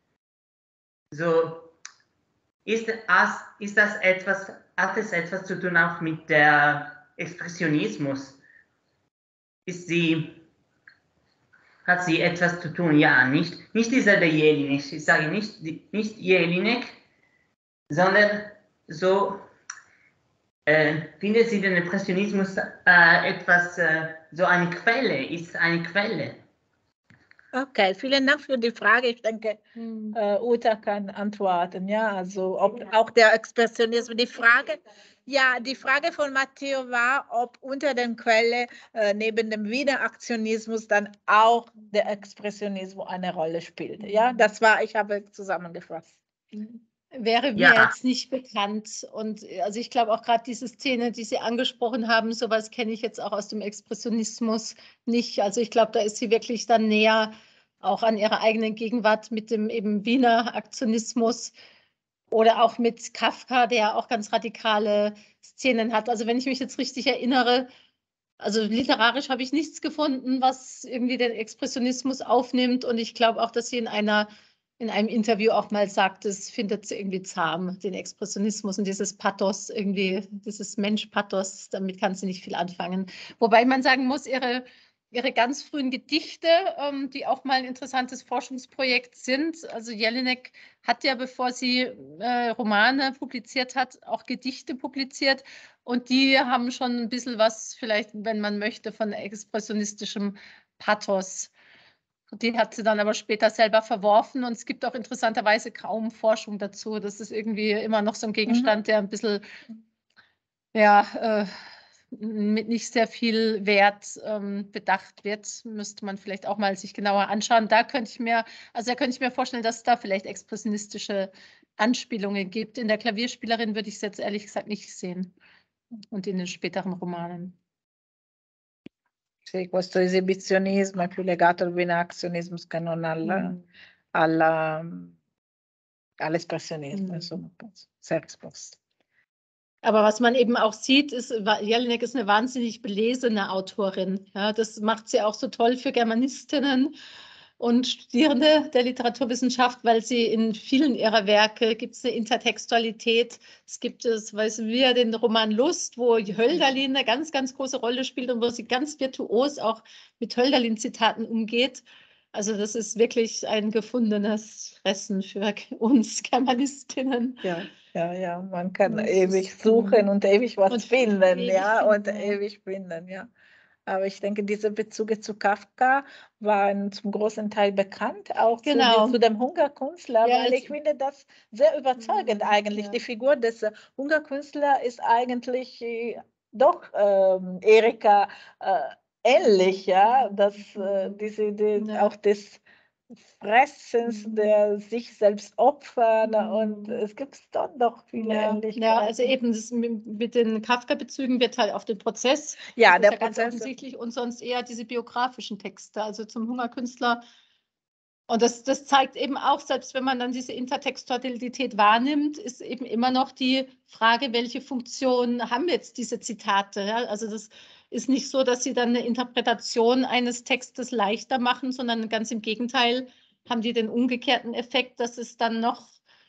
Speaker 3: So hat es etwas zu tun auch mit der Expressionismus? Hat sie etwas zu tun? Ja, nicht dieselbe Jelinek, ich sage nicht Jelinek, sondern so findet sie den Impressionismus etwas, so eine Quelle, ist eine Quelle.
Speaker 1: Okay, vielen Dank für die Frage. Ich denke, Uta kann antworten. Ja, also ob auch der Expressionismus, die Frage von Matteo war, ob unter der Quelle neben dem Wiener Aktionismus dann auch der Expressionismus eine Rolle spielt. Ja, ich habe zusammengefasst.
Speaker 2: Wäre mir jetzt nicht bekannt. Und also ich glaube auch gerade diese Szene, die Sie angesprochen haben, sowas kenne ich jetzt auch aus dem Expressionismus nicht. Also ich glaube, da ist sie wirklich dann näher auch an ihrer eigenen Gegenwart mit dem eben Wiener Aktionismus oder auch mit Kafka, der auch ganz radikale Szenen hat. Also wenn ich mich jetzt richtig erinnere, also literarisch habe ich nichts gefunden, was irgendwie den Expressionismus aufnimmt. Und ich glaube auch, dass sie in einem Interview auch mal sagt, es findet sie irgendwie zahm, den Expressionismus und dieses Pathos, irgendwie dieses Mensch-Pathos, damit kann sie nicht viel anfangen. Wobei man sagen muss, ihre ganz frühen Gedichte, die auch mal ein interessantes Forschungsprojekt sind. Also Jelinek hat ja, bevor sie Romane publiziert hat, auch Gedichte publiziert. Und die haben schon ein bisschen was, vielleicht, wenn man möchte, von expressionistischem Pathos. Die hat sie dann aber später selber verworfen. Und es gibt auch interessanterweise kaum Forschung dazu. Das ist irgendwie immer noch so ein Gegenstand, der ein bisschen, mit nicht sehr viel Wert bedacht wird. Müsste man vielleicht auch mal sich genauer anschauen. Da könnte ich mir vorstellen, dass es da vielleicht expressionistische Anspielungen gibt. In der Klavierspielerin würde ich es jetzt ehrlich gesagt nicht sehen. Und in den späteren Romanen.
Speaker 1: Sì, questo esibizionismo è più legato al binazionismo che non all'espressionismo, insomma, sehr exposto.
Speaker 2: Aber was man eben auch sieht, ist, Jelinek ist eine wahnsinnig belesene Autorin. Ja, das macht sie auch so toll für Germanistinnen und Studierende der Literaturwissenschaft, weil sie in vielen ihrer Werke gibt es eine Intertextualität. Es gibt den Roman Lust, wo Hölderlin eine ganz, ganz große Rolle spielt und wo sie ganz virtuos auch mit Hölderlin-Zitaten umgeht. Also das ist wirklich ein gefundenes Fressen für uns Germanistinnen.
Speaker 1: Ja, man kann ewig suchen und ewig was finden, ewig finden, ja. Aber ich denke, diese Bezüge zu Kafka waren zum großen Teil bekannt, auch zu dem Hungerkünstler, weil ich finde das sehr überzeugend eigentlich. Die Figur des Hungerkünstlers ist eigentlich doch Erika ähnlich, ja, dass diese Idee auch des Fressens, der sich selbst opfern und es gibt dann doch viele Ähnlichkeiten.
Speaker 2: Ja, also eben das mit den Kafka-Bezügen wird halt auf den Prozess.
Speaker 1: Ja,
Speaker 2: der Prozess ganz offensichtlich und sonst eher diese biografischen Texte, also zum Hungerkünstler. Und das zeigt eben auch, selbst wenn man dann diese Intertextualität wahrnimmt, ist eben immer noch die Frage, welche Funktion haben jetzt diese Zitate? Ja? Also das ist nicht so, dass sie dann eine Interpretation eines Textes leichter machen, sondern ganz im Gegenteil haben die den umgekehrten Effekt, dass es dann noch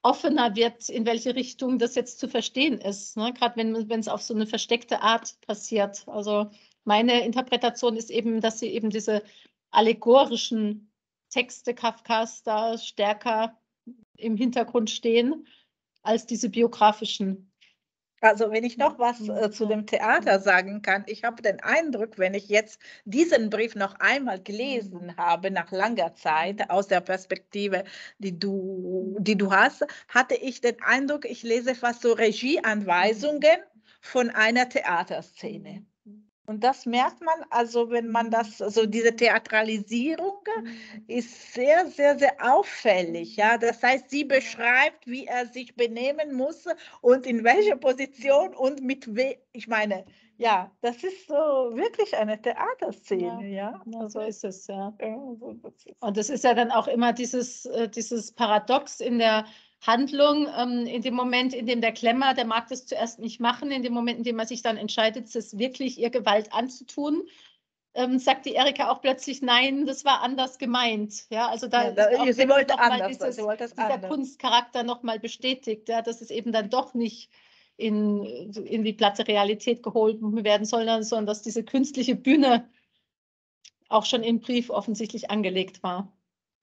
Speaker 2: offener wird, in welche Richtung das jetzt zu verstehen ist, ne? Gerade wenn es auf so eine versteckte Art passiert. Also meine Interpretation ist eben, dass sie eben diese allegorischen Texte Kafkas da stärker im Hintergrund stehen als diese biografischen.
Speaker 1: Also wenn ich noch was zu dem Theater sagen kann, ich habe den Eindruck, wenn ich jetzt diesen Brief noch einmal gelesen habe, nach langer Zeit, aus der Perspektive, die du hast, hatte ich den Eindruck, ich lese fast so Regieanweisungen von einer Theaterszene. Und das merkt man, also wenn man das, also diese Theatralisierung ist sehr, sehr, sehr auffällig. Ja? Das heißt, sie beschreibt, wie er sich benehmen muss und in welcher Position und mit wem. Ich meine, ja, das ist so wirklich eine Theaterszene. Ja,
Speaker 2: so ist es, ja.
Speaker 1: Ja.
Speaker 2: Und das ist ja dann auch immer dieses Paradox in der Handlung, in dem Moment, in dem der Klemmer, der mag das zuerst nicht machen, in dem Moment, in dem er sich dann entscheidet, es wirklich ihr Gewalt anzutun, sagt die Erika auch plötzlich, nein, das war anders gemeint. Ja, also da ist auch
Speaker 1: sie wollte
Speaker 2: noch mal
Speaker 1: anders,
Speaker 2: dieser Kunstcharakter nochmal bestätigt, ja, dass es eben dann doch nicht in die platte Realität gehoben werden soll, sondern dass diese künstliche Bühne auch schon im Brief offensichtlich angelegt war.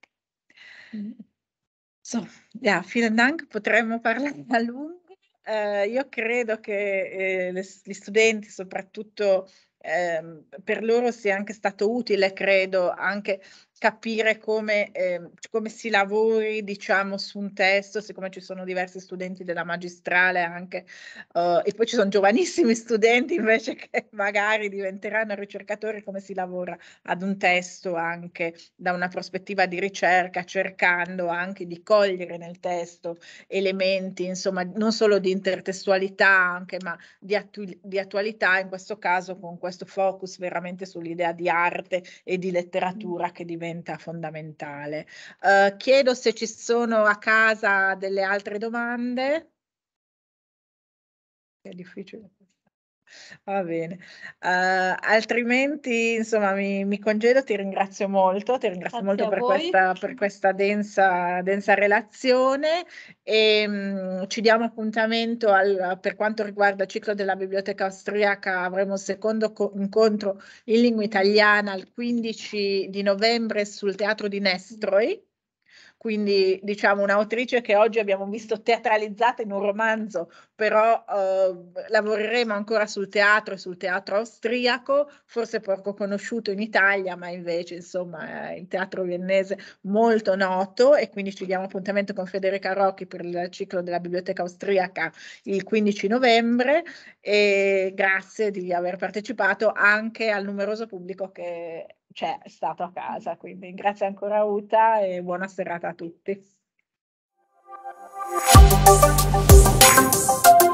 Speaker 1: So, ja, vielen Dank, potremmo parlare a lungo. Io credo che gli studenti, soprattutto per loro sia anche stato utile, credo, anche capire come si lavori, diciamo, su un testo, siccome ci sono diversi studenti della magistrale anche, e poi ci sono giovanissimi studenti invece che magari diventeranno ricercatori, come si lavora ad un testo anche da una prospettiva di ricerca, cercando anche di cogliere nel testo elementi, insomma, non solo di intertestualità anche, ma di attualità, in questo caso con questo focus veramente sull'idea di arte e di letteratura che diventa fondamentale. Chiedo se ci sono a casa delle altre domande. È difficile. Va bene, altrimenti insomma mi congedo, ti ringrazio molto per questa densa relazione e ci diamo appuntamento per quanto riguarda il ciclo della Biblioteca Austriaca. Avremo il secondo incontro in lingua italiana il 15 di novembre sul Teatro di Nestroi. Quindi diciamo un'autrice che oggi abbiamo visto teatralizzata in un romanzo, però lavoreremo ancora sul teatro e sul teatro austriaco, forse poco conosciuto in Italia, ma invece insomma il teatro viennese molto noto, e quindi ci diamo appuntamento con Federica Rocchi per il ciclo della Biblioteca Austriaca il 15 novembre e grazie di aver partecipato anche al numeroso pubblico che c'è stato a casa, quindi grazie ancora Uta e buona serata a tutti.